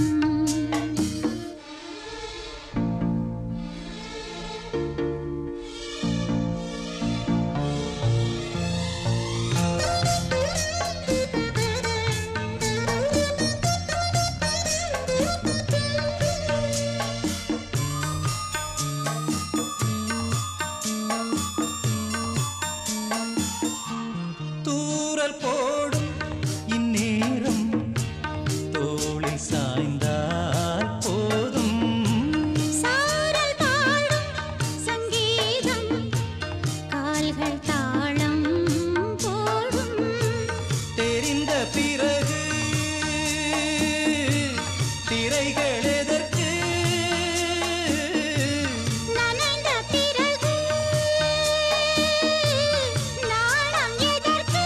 தூரல் போடும் இந்நேரம் தோளில் சாய்ந்தால் போதும் சாரல் பாடும் சங்கீதம் கால்கள் தாளம் போடும் தெரிந்த பிறகு திரைகள் எதற்கு நனைந்த பிறகு நாணம் எதற்கு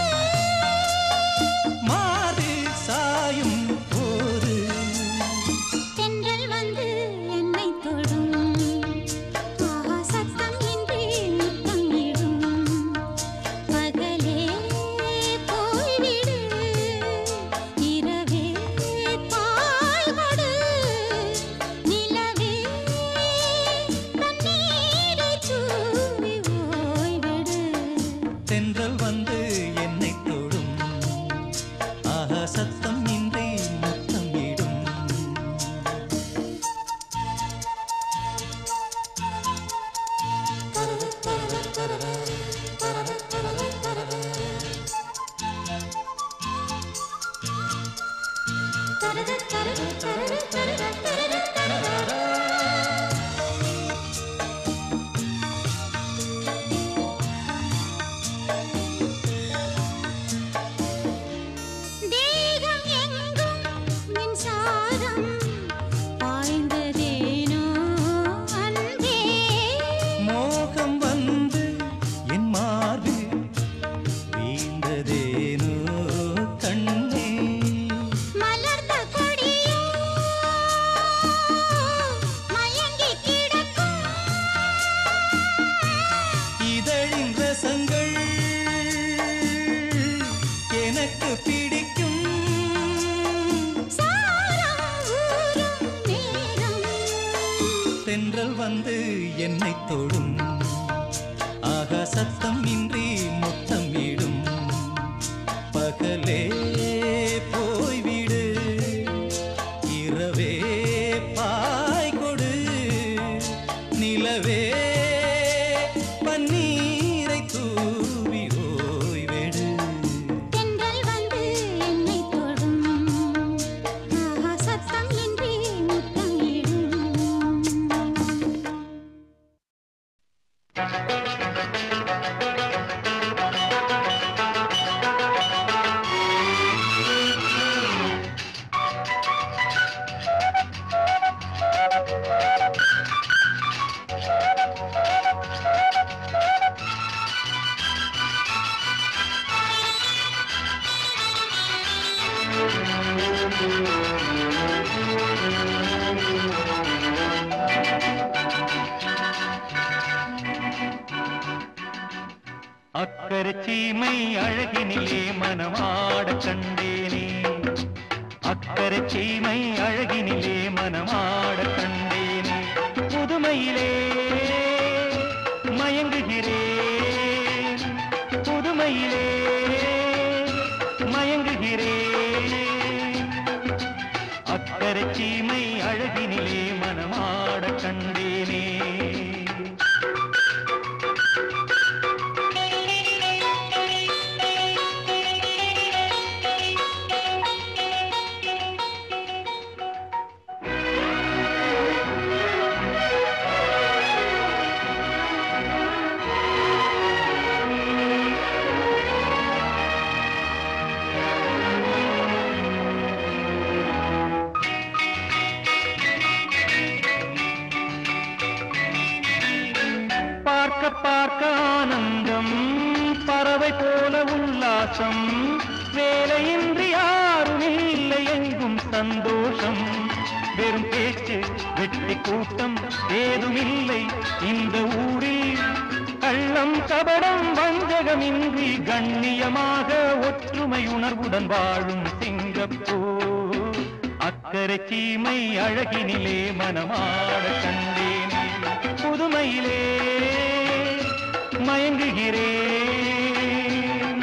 மாறில் சாயும் போது தென்றல் வந்து என்னை தொடும் ஆஹா சத்தம் இன்றி முத்தம் இடும் பகலே போய்விடு இரவே பால் கொடு நிலவே தண்ணீரை தூவி ஓய்விடு தென்றல் வந்து என்னை தொடும் ஆஹா சத்தம் இன்றி முத்தம் இடும் தேகம் எங்கும் மின்சாரம் பாய்ந்ததேனோ அன்பே மோகம் வந்து வந்து என்னை தொடும் ஆகா சத்தம் இன்றி முத்தமிடும் பகலே போய்விடு இரவே பாய் கொடு நிலவே பன்னீரை தூவி ஓய்வெடு தென்றல் வந்து என்னை தொடும் ஆஹா சத்தம் இன்றி முத்தமிடும் அக்கறை சீமை அழகினிலே மனமாட கண்டேனே அக்கறை சீமை அழகினிலே மனமாட கண்டேனே புதுமையிலே மயங்குகிறேன் புதுமையிலே மயங்குகிறேன் அக்கறை சீமை அழகினிலே மனமாட கண்டேனே பார்க்க ஆனந்தம் பறவை போல உல்லாசம் வேலையின்றி யாரும் இல்லை எங்கும் சந்தோஷம் வெறும் பேச்சு வெட்டி கூட்டம் ஏதுமில்லை இந்த ஊரில் கள்ளம் கபடம் வஞ்சகமின்றி கண்ணியமாக ஒற்றுமை உணர்வுடன் வாழும் சிங்கப்பூர் அக்கறை சீமை அழகினிலே மனமாட கண்டேனே புதுமையிலே மயங்குகிறேன்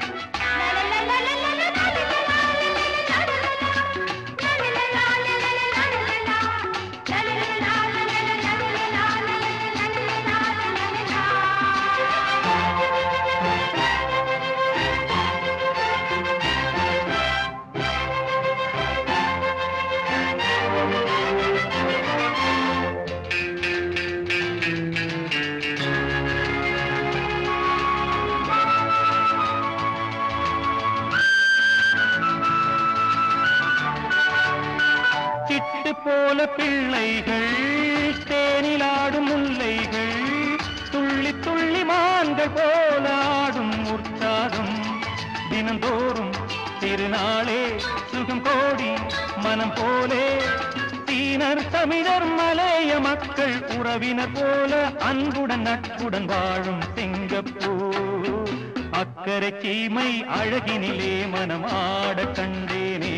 சிட்டு போல பிள்ளைகள் தேனிலாடும் முல்லைகள் துள்ளி துள்ளி மான்கள் போல ஆடும் உற்சாகம் தினந்தோறும் திருநாளே சுகம் கோடி மனம் போலே சீனர் தமிழர் மலைய மக்கள் உறவினர் போல அன்புடன் நட்புடன் வாழும் சிங்கப்பூர் அக்கறை சீமை அழகினிலே மனமாட கண்டேனே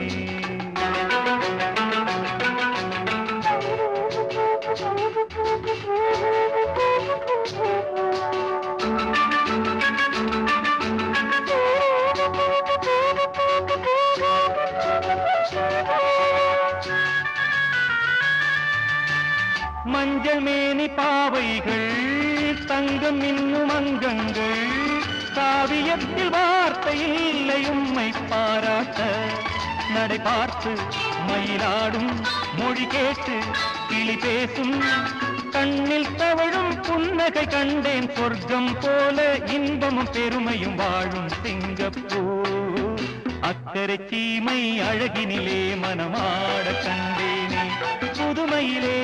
மஞ்சள் மேனி பாவைகள் தங்கம் இன்னும் அங்கங்கள் காவியத்தில் வார்த்தை இல்லை உம்மை பாராட்ட நடை பார்த்து மயிலாடும் மொழி கேட்டு கிளி பேசும் கண்ணில் தவழும் புன்னகை கண்டேன் சொர்க்கம் போல இன்பமும் பெருமையும் வாழும் சிங்கப்பூர் அக்கறை சீமை அழகினிலே மனமாட கண்டேனே புதுமையிலே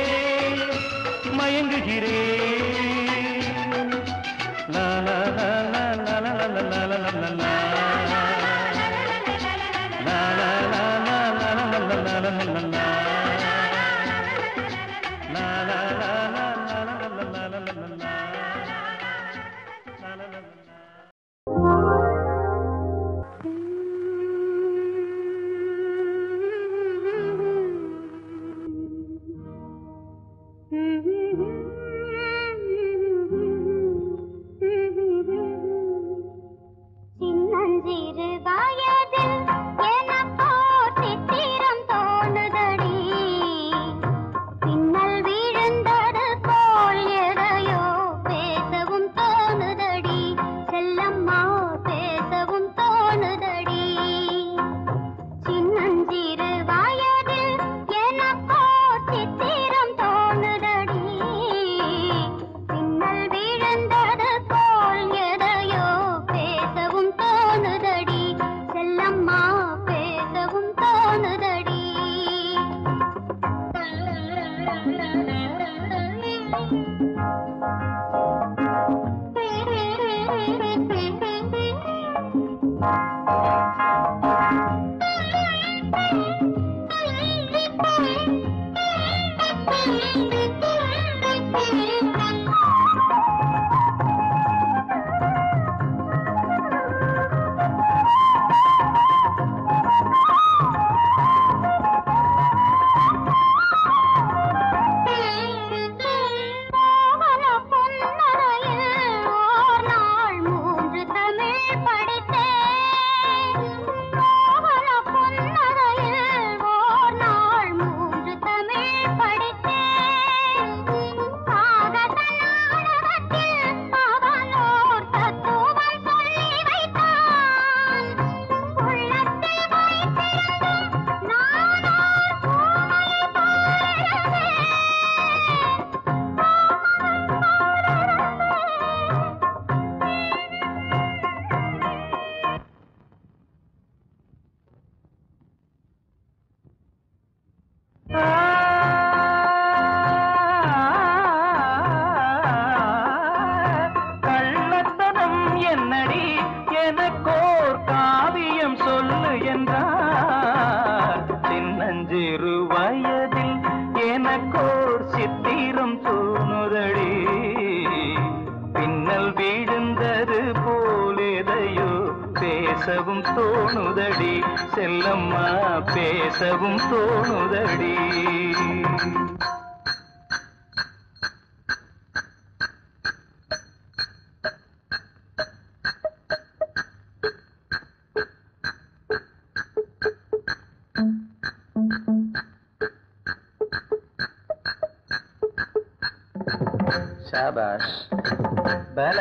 மயங்குகிறேன் லா லா லா லா லா லா லா லா லா லா லா விழுந்தது போலேதையோ பேசவும் தோணுதடி செல்லம்மா பேசவும் தோணுதடி शाबाश बैले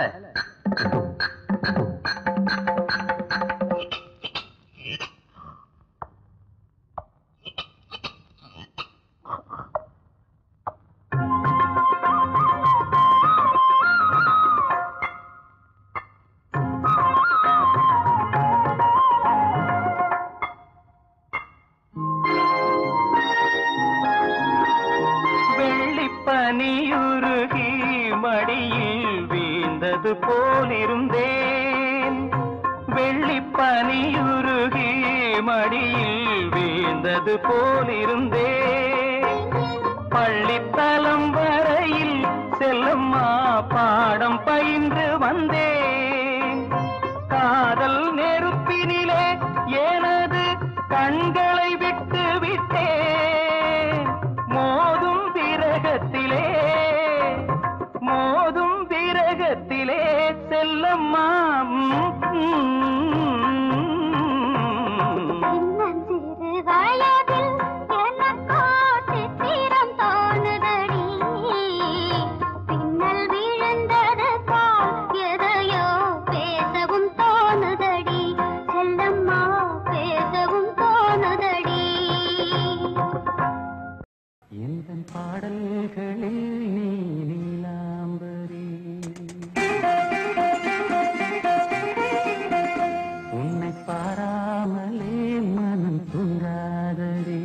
பனியுருகி மடியில் வீழ்ந்தது போலிருந்தேன் வெள்ளி பனியுருகி மடியில் வீழ்ந்தது போலிருந்தேன் பள்ளித்தலம் வரையில் செல்லம்மா பாடம் பயின்று வந்தேன் காதல் நெருப்பினிலே எனது கண்களை விட்டு விட்டேன் மோதும் விரகத்திலே செல்லம்மா சிறு வயதில் எனக்கோ சித்திரம் தோணுதடி பின்னல் விழுந்தது போல் எதையோ பேசவும் தோணுதடி செல்லம்மா பேசவும் தோணுதடி எந்தன் பாடல்களில் நீ நீலாம்பரி உன்னை பாராமலே மனம் தூங்காதடி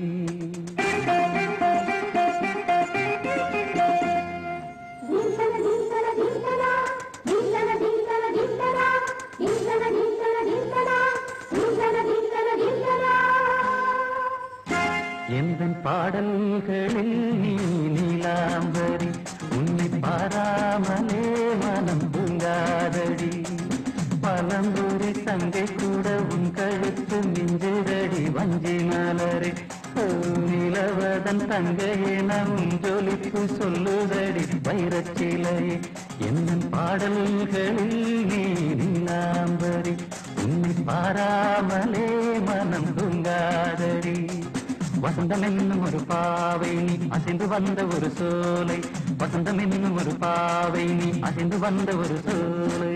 எந்தன் பாடல்களில் நீ நீலாம்பரி உன்னை பாராமலே மனம் தூங்காதடி பலம்பூரி தங்கை கூட உன் கழுத்து மிஞ்சுதடி வஞ்சி மலரே நிலவதன் தங்கையே நம் ஜொலிப்பு சொல்லுதடி வைரச்சிலையே எந்தன் பாடல்களில் நீ நீலாம்பரி உன்னை பாராமலே மனம் தூங்காதடி வசந்தம் என்னும் ஒரு பாவை நீ அசைந்து வந்த ஒரு சோலை வசந்தம் என்னும் ஒரு பாவை நீ அசைந்து வந்த ஒரு சோலை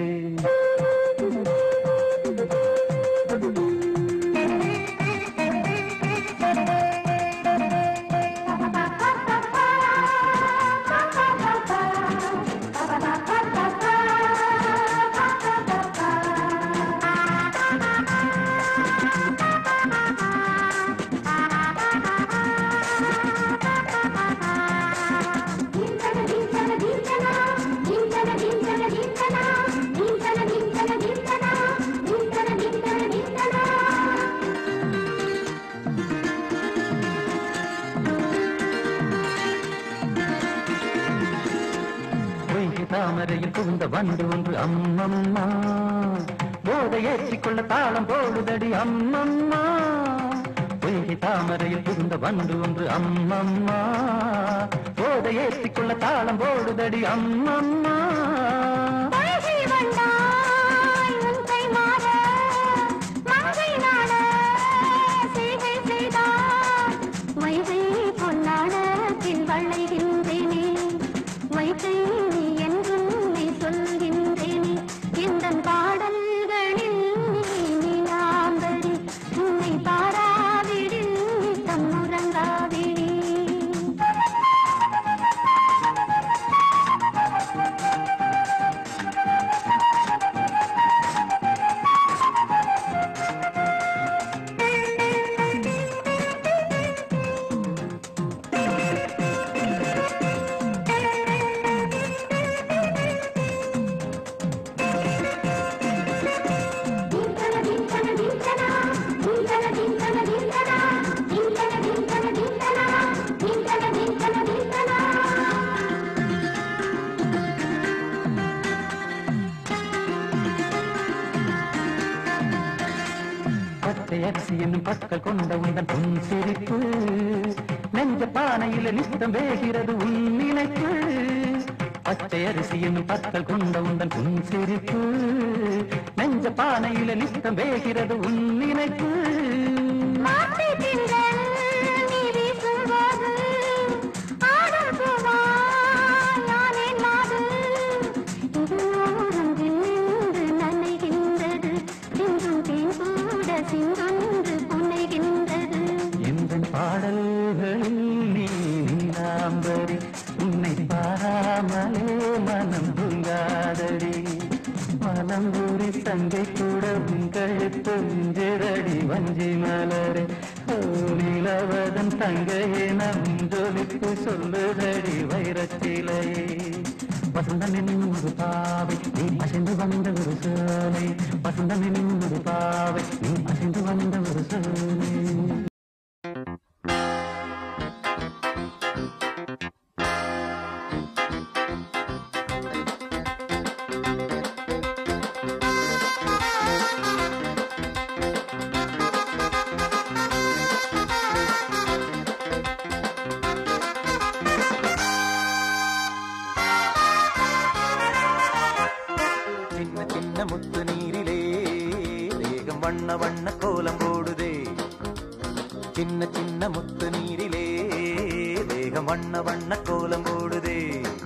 தாமரையில் புகுந்த வண்டு ஒன்று அம்மம்மா போதை ஏற்றிக்கொள்ள தாளம் போடுதடி அம்மம்மா பொய்கை தாமரையில் புகுந்த வண்டு ஒன்று அம்மம்மா போதை ஏற்றிக்கொள்ள தாளம் போடுதடி அம்மம்மா அரிசி என்னும் பற்கள் கொண்ட உந்தன் பொன் சிரிப்பு நெஞ்ச பானையில நித்தம் வேகிறது உன் நினைப்பு பச்சை அரிசி என்னும் பற்கள் கொண்ட உந்தன் பொன் சிரிப்பு நெஞ்ச பானையில நித்தம் வேகிறது உன் நினைப்பு பாடல்களில் நீ நீலாம்பரி உன்னை பாராமலே மனம் தூங்காதடி மனம் ஊறி சங்கை கூட உன் கழுத்து மிஞ்சரடி வஞ்சி மலரே நிலவதன் தங்கையே நம் ஜொலிப்பு சொல்லுதடி வைரச்சிலையே வசந்தம் என்னும் ஒரு பாவை நீ அசைந்து வந்த ஒரு சோலை வசந்தம் என்னும் ஒரு பாவை நீ அசைந்து வந்த ஒரு சோலை முத்து நீரிலே தேகம் வண்ண வண்ண கோலம் போடுதே சின்ன சின்ன முத்து நீரிலே தேகம் வண்ண வண்ண கோலம் போடுதே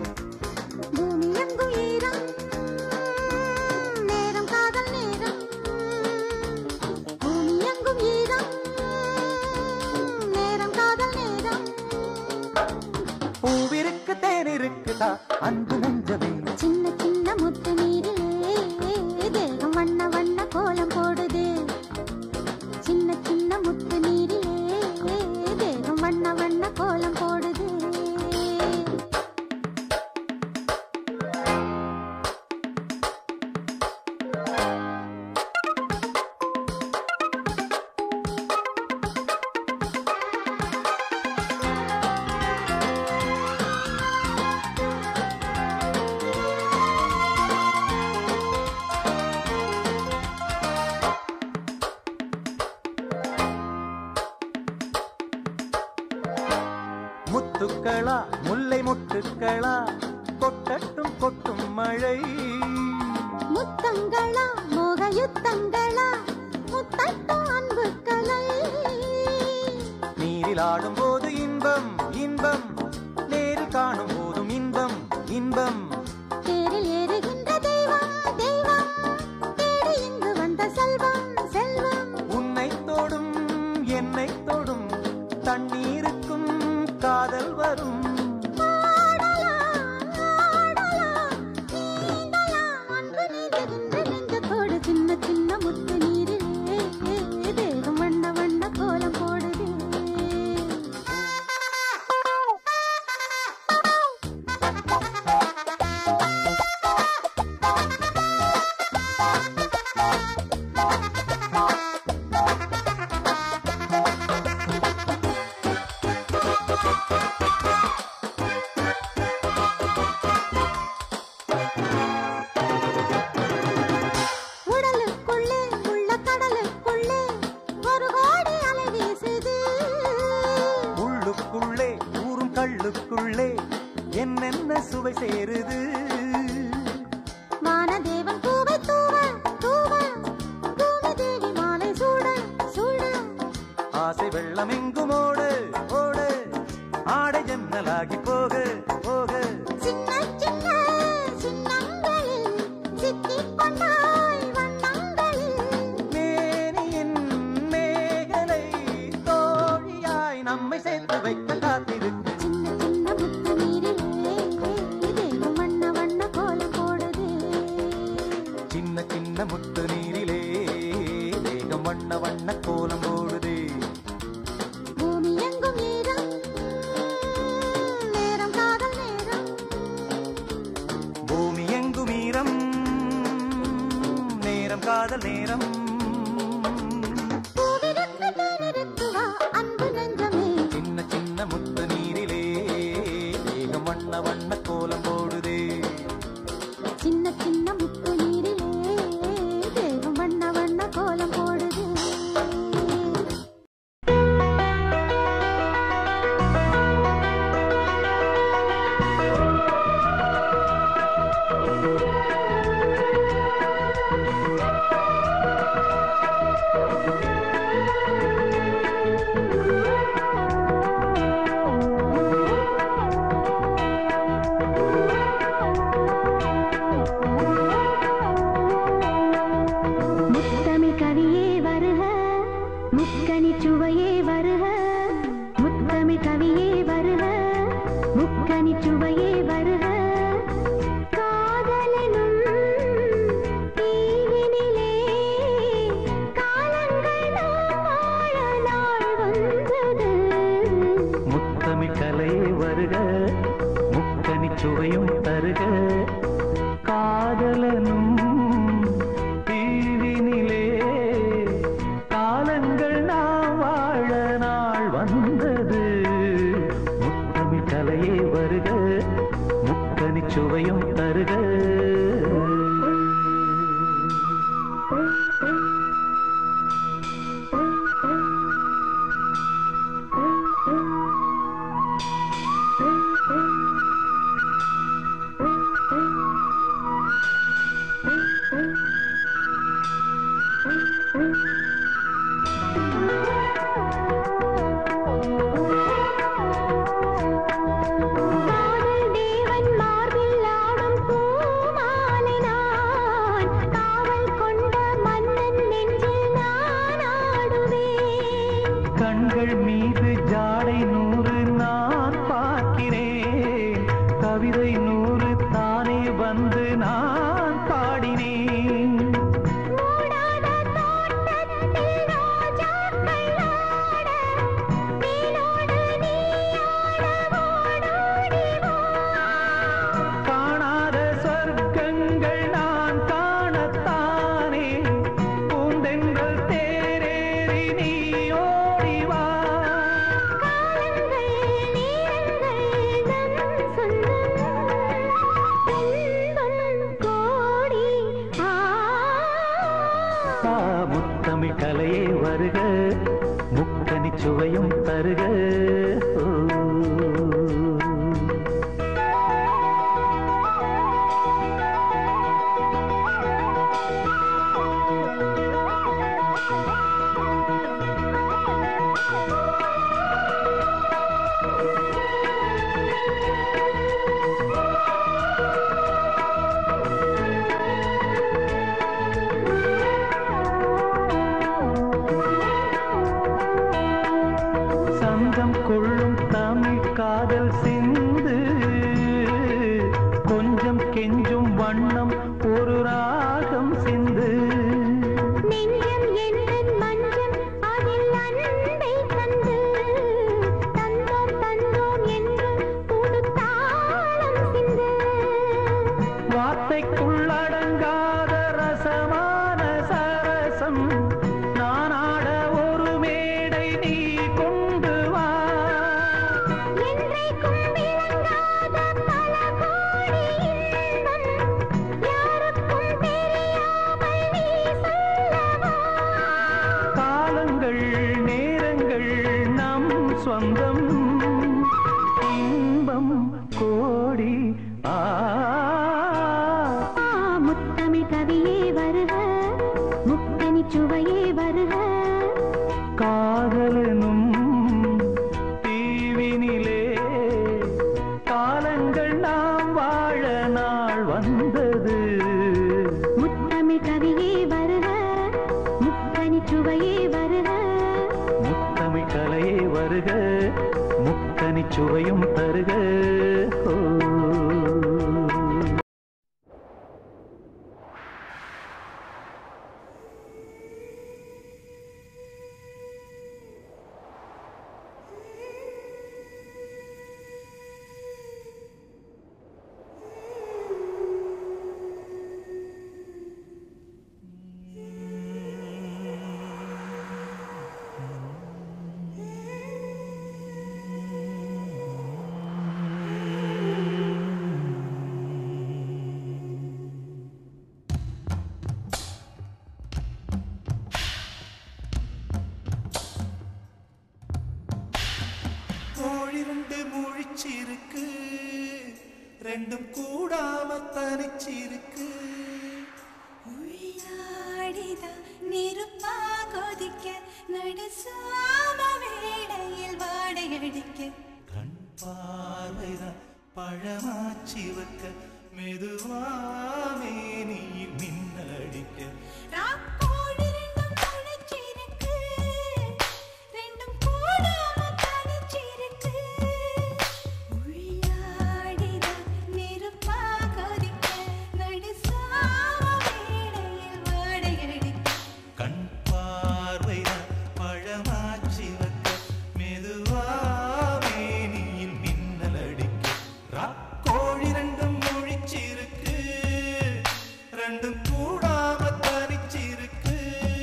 பூவிருக்கு தேனிருக்குதா அன்பு நெஞ்சமே சின்ன சின்ன முத்து நீரிலே தேகம் வண்ண வண்ண கோலம் போடுது சின்ன சின்ன முத்து நீரிலே தேகம் வண்ண வண்ண கோலம் போடுது முத்துக்களா முல்லை முட்டுக்களா கொட்டட்டும் கொட்டும் மழை முத்தங்களா மோகயுத்தங்களா முத்தட்டும் அன்பு கலை நீரில் ஆடும் போது இன்பம் இன்பம் நேரில் காணும் போதும் இன்பம் இன்பம் தேரில் ஏறுகின்ற தெய்வம் தெய்வம் தேடி இங்கு வந்த செல்வம் செல்வம் உன்னை தொடும் என்னை தொடும் தண்ணீருக்கும் காதல் வரும் சின்ன சின்ன முத்து நீரிலே தேகம் வண்ண வண்ண கோலம் போடுது என்னென்ன சுவை சேருது வானதேவன் பூவை தூவ தூவ பூமி தேவி மாலை சூட சூட ஆசை வெள்ளம் எங்கும் ஓடு ஓடு ஆடை ஜன்னலாகி போக போக சின்ன சின்ன சின்னங்களில் சிக்கிக் கொண்டாய் வண்ணங்களில் மேனியின் மேகலை தோழியாய் நம்மை சேர்த்து வைக்க காத்திருக்கு சின்ன சின்ன முத்து நீரிலே தேகம் வண்ண வண்ண கோலம் போடுது சின்ன சின்ன முத்து நீரிலே தேகம் வண்ண வண்ண கோலம் போடுது பூமி எங்கும் ஈரம் நேரம் காதல் நேரம் பூமி எங்கும் ஈரம் நேரம் காதல் நேரம் பூவிருக்கு தேனிருக்குவா அன்பு நெஞ்சமே சின்ன சின்ன முத்து நீரிலே தேகம் வண்ண வண்ண கோலம் போடுது சின்ன சின்ன முத்து நீரிலே தேகம் வண்ண வண்ண கோலம் போடுது வருக முக்கனி சுவையும் தருக சங்கம் கொள்ளும் தமிழ் காதல் சிந்து கொஞ்சம் கெஞ்சும் வண்ணம் ஒரு ராகம் சிந்து நெஞ்சம் எந்தன் மஞ்சம் அதில் அன்பை தந்து தந்தோம் தந்தோம் என்று புது தாளம் சிந்து வார்த்தைக்குள்ளடங்காத ரசமான சரசம் நானாட ஒரு மேடை நீ கொண்டு வா என்றைக்கும் விளங்காத பல கோடி இன்பம் யாருக்கும் தெரியாமல் நீ சொல்லவா காலங்கள் நேரங்கள் நம் சொந்தம் இன்பம் கோடி முத்தமிழ் கவியே வருக முக்கனி சுவையே வருக காதலனும் தீவினிலே காலங்கள் நாம் வாழ நாள் வந்தது முத்தமிழ் கவியே வருக முக்கனி சுவையே வருக முத்தமிழ் கலையே வருக முக்கனி சுவையும் தருக கோழிரண்டு முழிச்சிருக்கு ரெண்டும் கூடாம தனிச்சிருக்கு உள்ளாடிதா நெருப்பா கொதிக்க நடுசாம வேளையில் வாடையடிக்க கண் பார்வைதான் பழமாச்சி வைக்க மெதுவாமே நீ மின்னடிக்க ராக்கோடு ரெண்டும் முழிச்சிருக்கு ரெண்டும் கூடாம தனிச்சிருக்கு உள்ளாடிதா நெருப்பா கொதிக்க நடுசாம வேளையில் வாடையடிக்க கண் பார்வைதான் பழமாச்சி வைக்க மெதுவாமே நீ மின்னலடிக்க கோழி ரெண்டும் முழிச்சிருக்கு ரெண்டும் கூடாம தனிச்சிருக்கு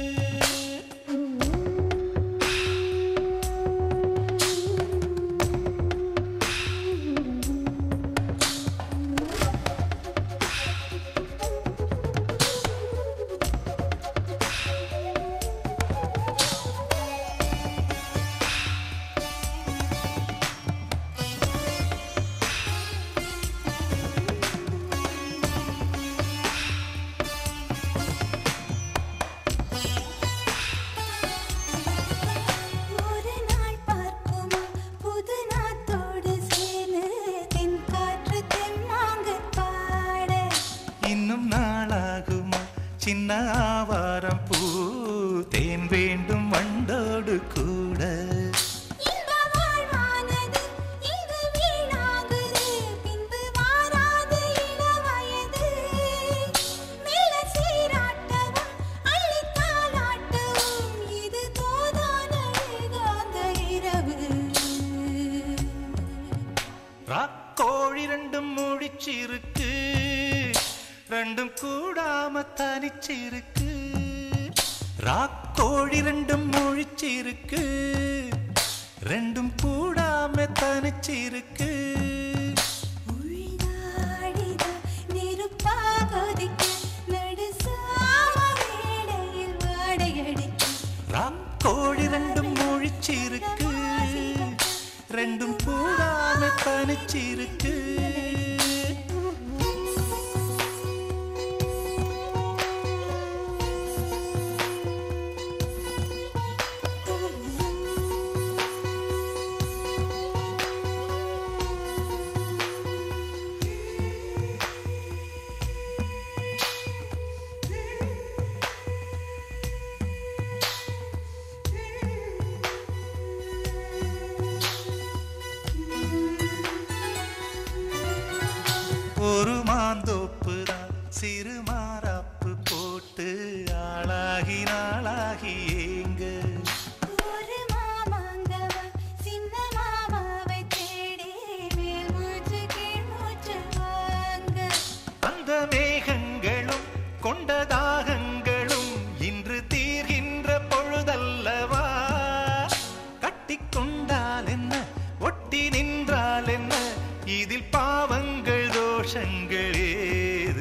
ஒரு நாள் பார்க்குமா புது நாத்தோடு சேர்ந்து தென் காற்று தெம்மாங்கு பாட இன்னும் நாளாகுமா சின்ன ஆவாரம் பூ தேன் வேண்டும் வண்டோடு கூட இன்ப வாழ்வானது இங்கு வீணாகுது பின்பு மாறாது இளவயது மெல்ல சீராட்டவும் அள்ளி தாலாட்டவும் இது தோதான ஏகாந்த இரவு கோழி ரெண்டும் முழிச்சிருக்கு ரெண்டும் கூடாம தனிச்சிருக்கு கோழி ரெண்டும் முழிச்சிருக்கு ரெண்டும் கூடாம தனிச்சிருக்கு உள்ளாடிதா நெருப்பா கொதிக்க நடுசாம வேளையில் வாடையடிக்க கோழி ரெண்டும் முழிச்சிருக்கு, ரெண்டும் கூடாம தனிச்சிருக்கு. ஒரு மாந்தோப்பு தான் சிறு மாறாப்பு போட்டு ஆளாகி நாளாகி ஏங்க. ஒரு மாமாங்கவன் சின்ன மாமாவை தேடி மேல் மூச்சு கீழ் மூச்சு வாங்க. அந்த மேகங்களும் கொண்ட தாகங்களும் இன்று தீர்கின்ற பொழுதல்லவா. கட்டிக்கொண்டால் என்ன, ஒட்டி நின்றால் என்ன, இதில் பாவங்கள் தோஷங்கள் ஏது?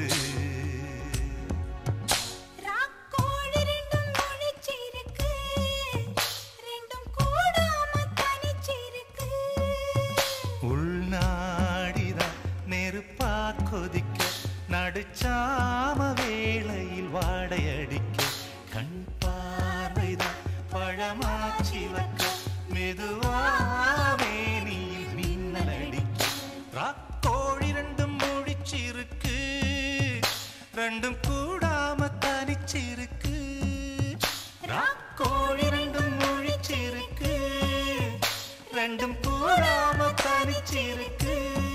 ராக்கோழி ரெண்டும் முழிச்சிருக்கு, ரெண்டும் கூடாம தனிச்சிருக்கு. உள்நாடிதான் நெருப்பா கொதிக்க, நடுச்சாம வேளையில் வாடையடிக்க, கண் பார்வைதான் பழமாச்சி வைக்க, மெதுவாவே நீ மின்னல் அடிக்க. ராக்கோழி ரெண்டும் முடிச்சிருக்கு, ரெண்டும் கூடாம தனிச்சிருக்கு. ராக்கோழி ரெண்டும் முழிச்சிருக்கு, ரெண்டும் கூடாம தனிச்சிருக்கு.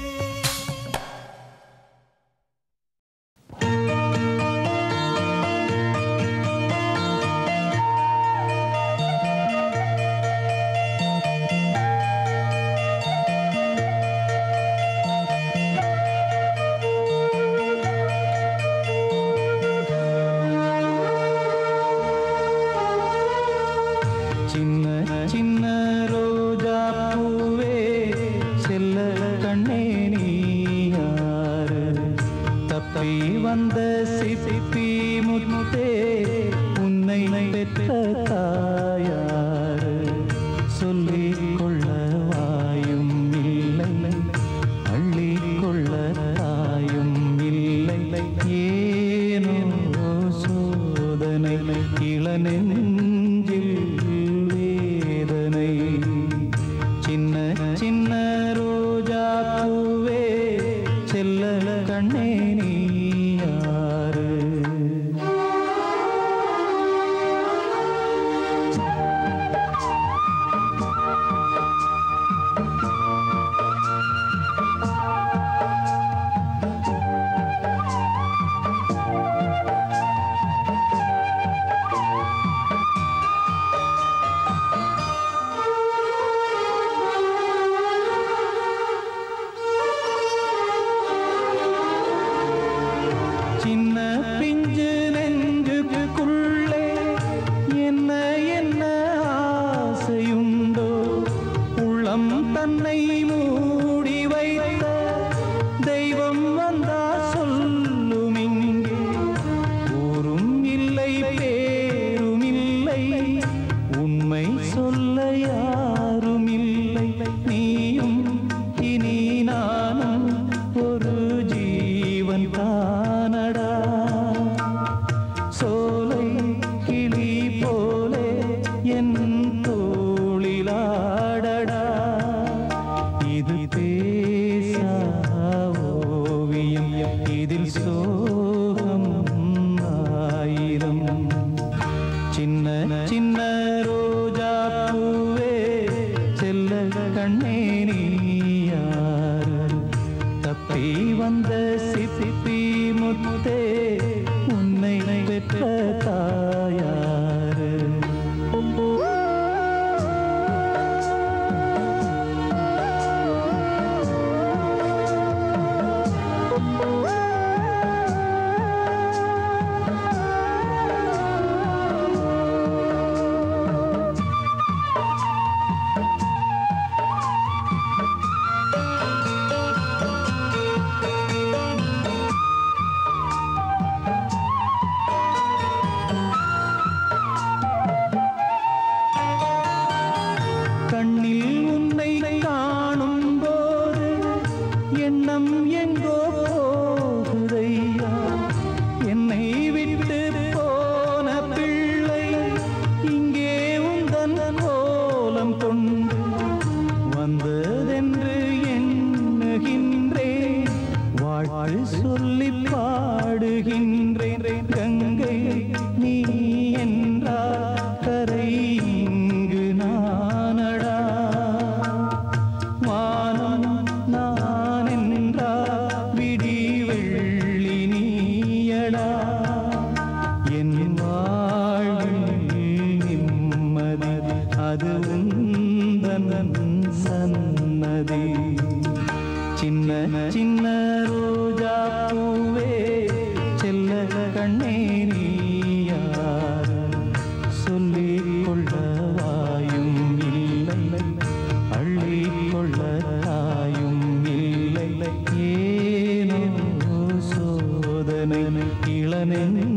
சின்ன ரோஜா பூவே செல்ல கண்ணே நீ யாரு? தப்பி வந்த சிப்பி முத்தே உன்னை பெற்ற தாயாரு? சொல்லிக் கொள்ள வாயும் இல்லை, அள்ளிக் கொள்ள தாயும் இல்லை. ஏனோ சோதனை இளநெஞ்சில் வேதனை. சின்ன சின்ன ரோஜா பூவே செல்ல கண்ணே நீ யாரு? என் வாழ்வில் நிம்மதி அது உந்தன் சன்னதி. சின்ன சின்ன ரோஜா பூவே செல்ல கண்ணே நீ யார் சொல்லிக் கொள்ள வாயும் இல்லை அள்ளிக் கொள்ள தாயும் இல்லை. ஏனோ சோதனை இளநெஞ்சு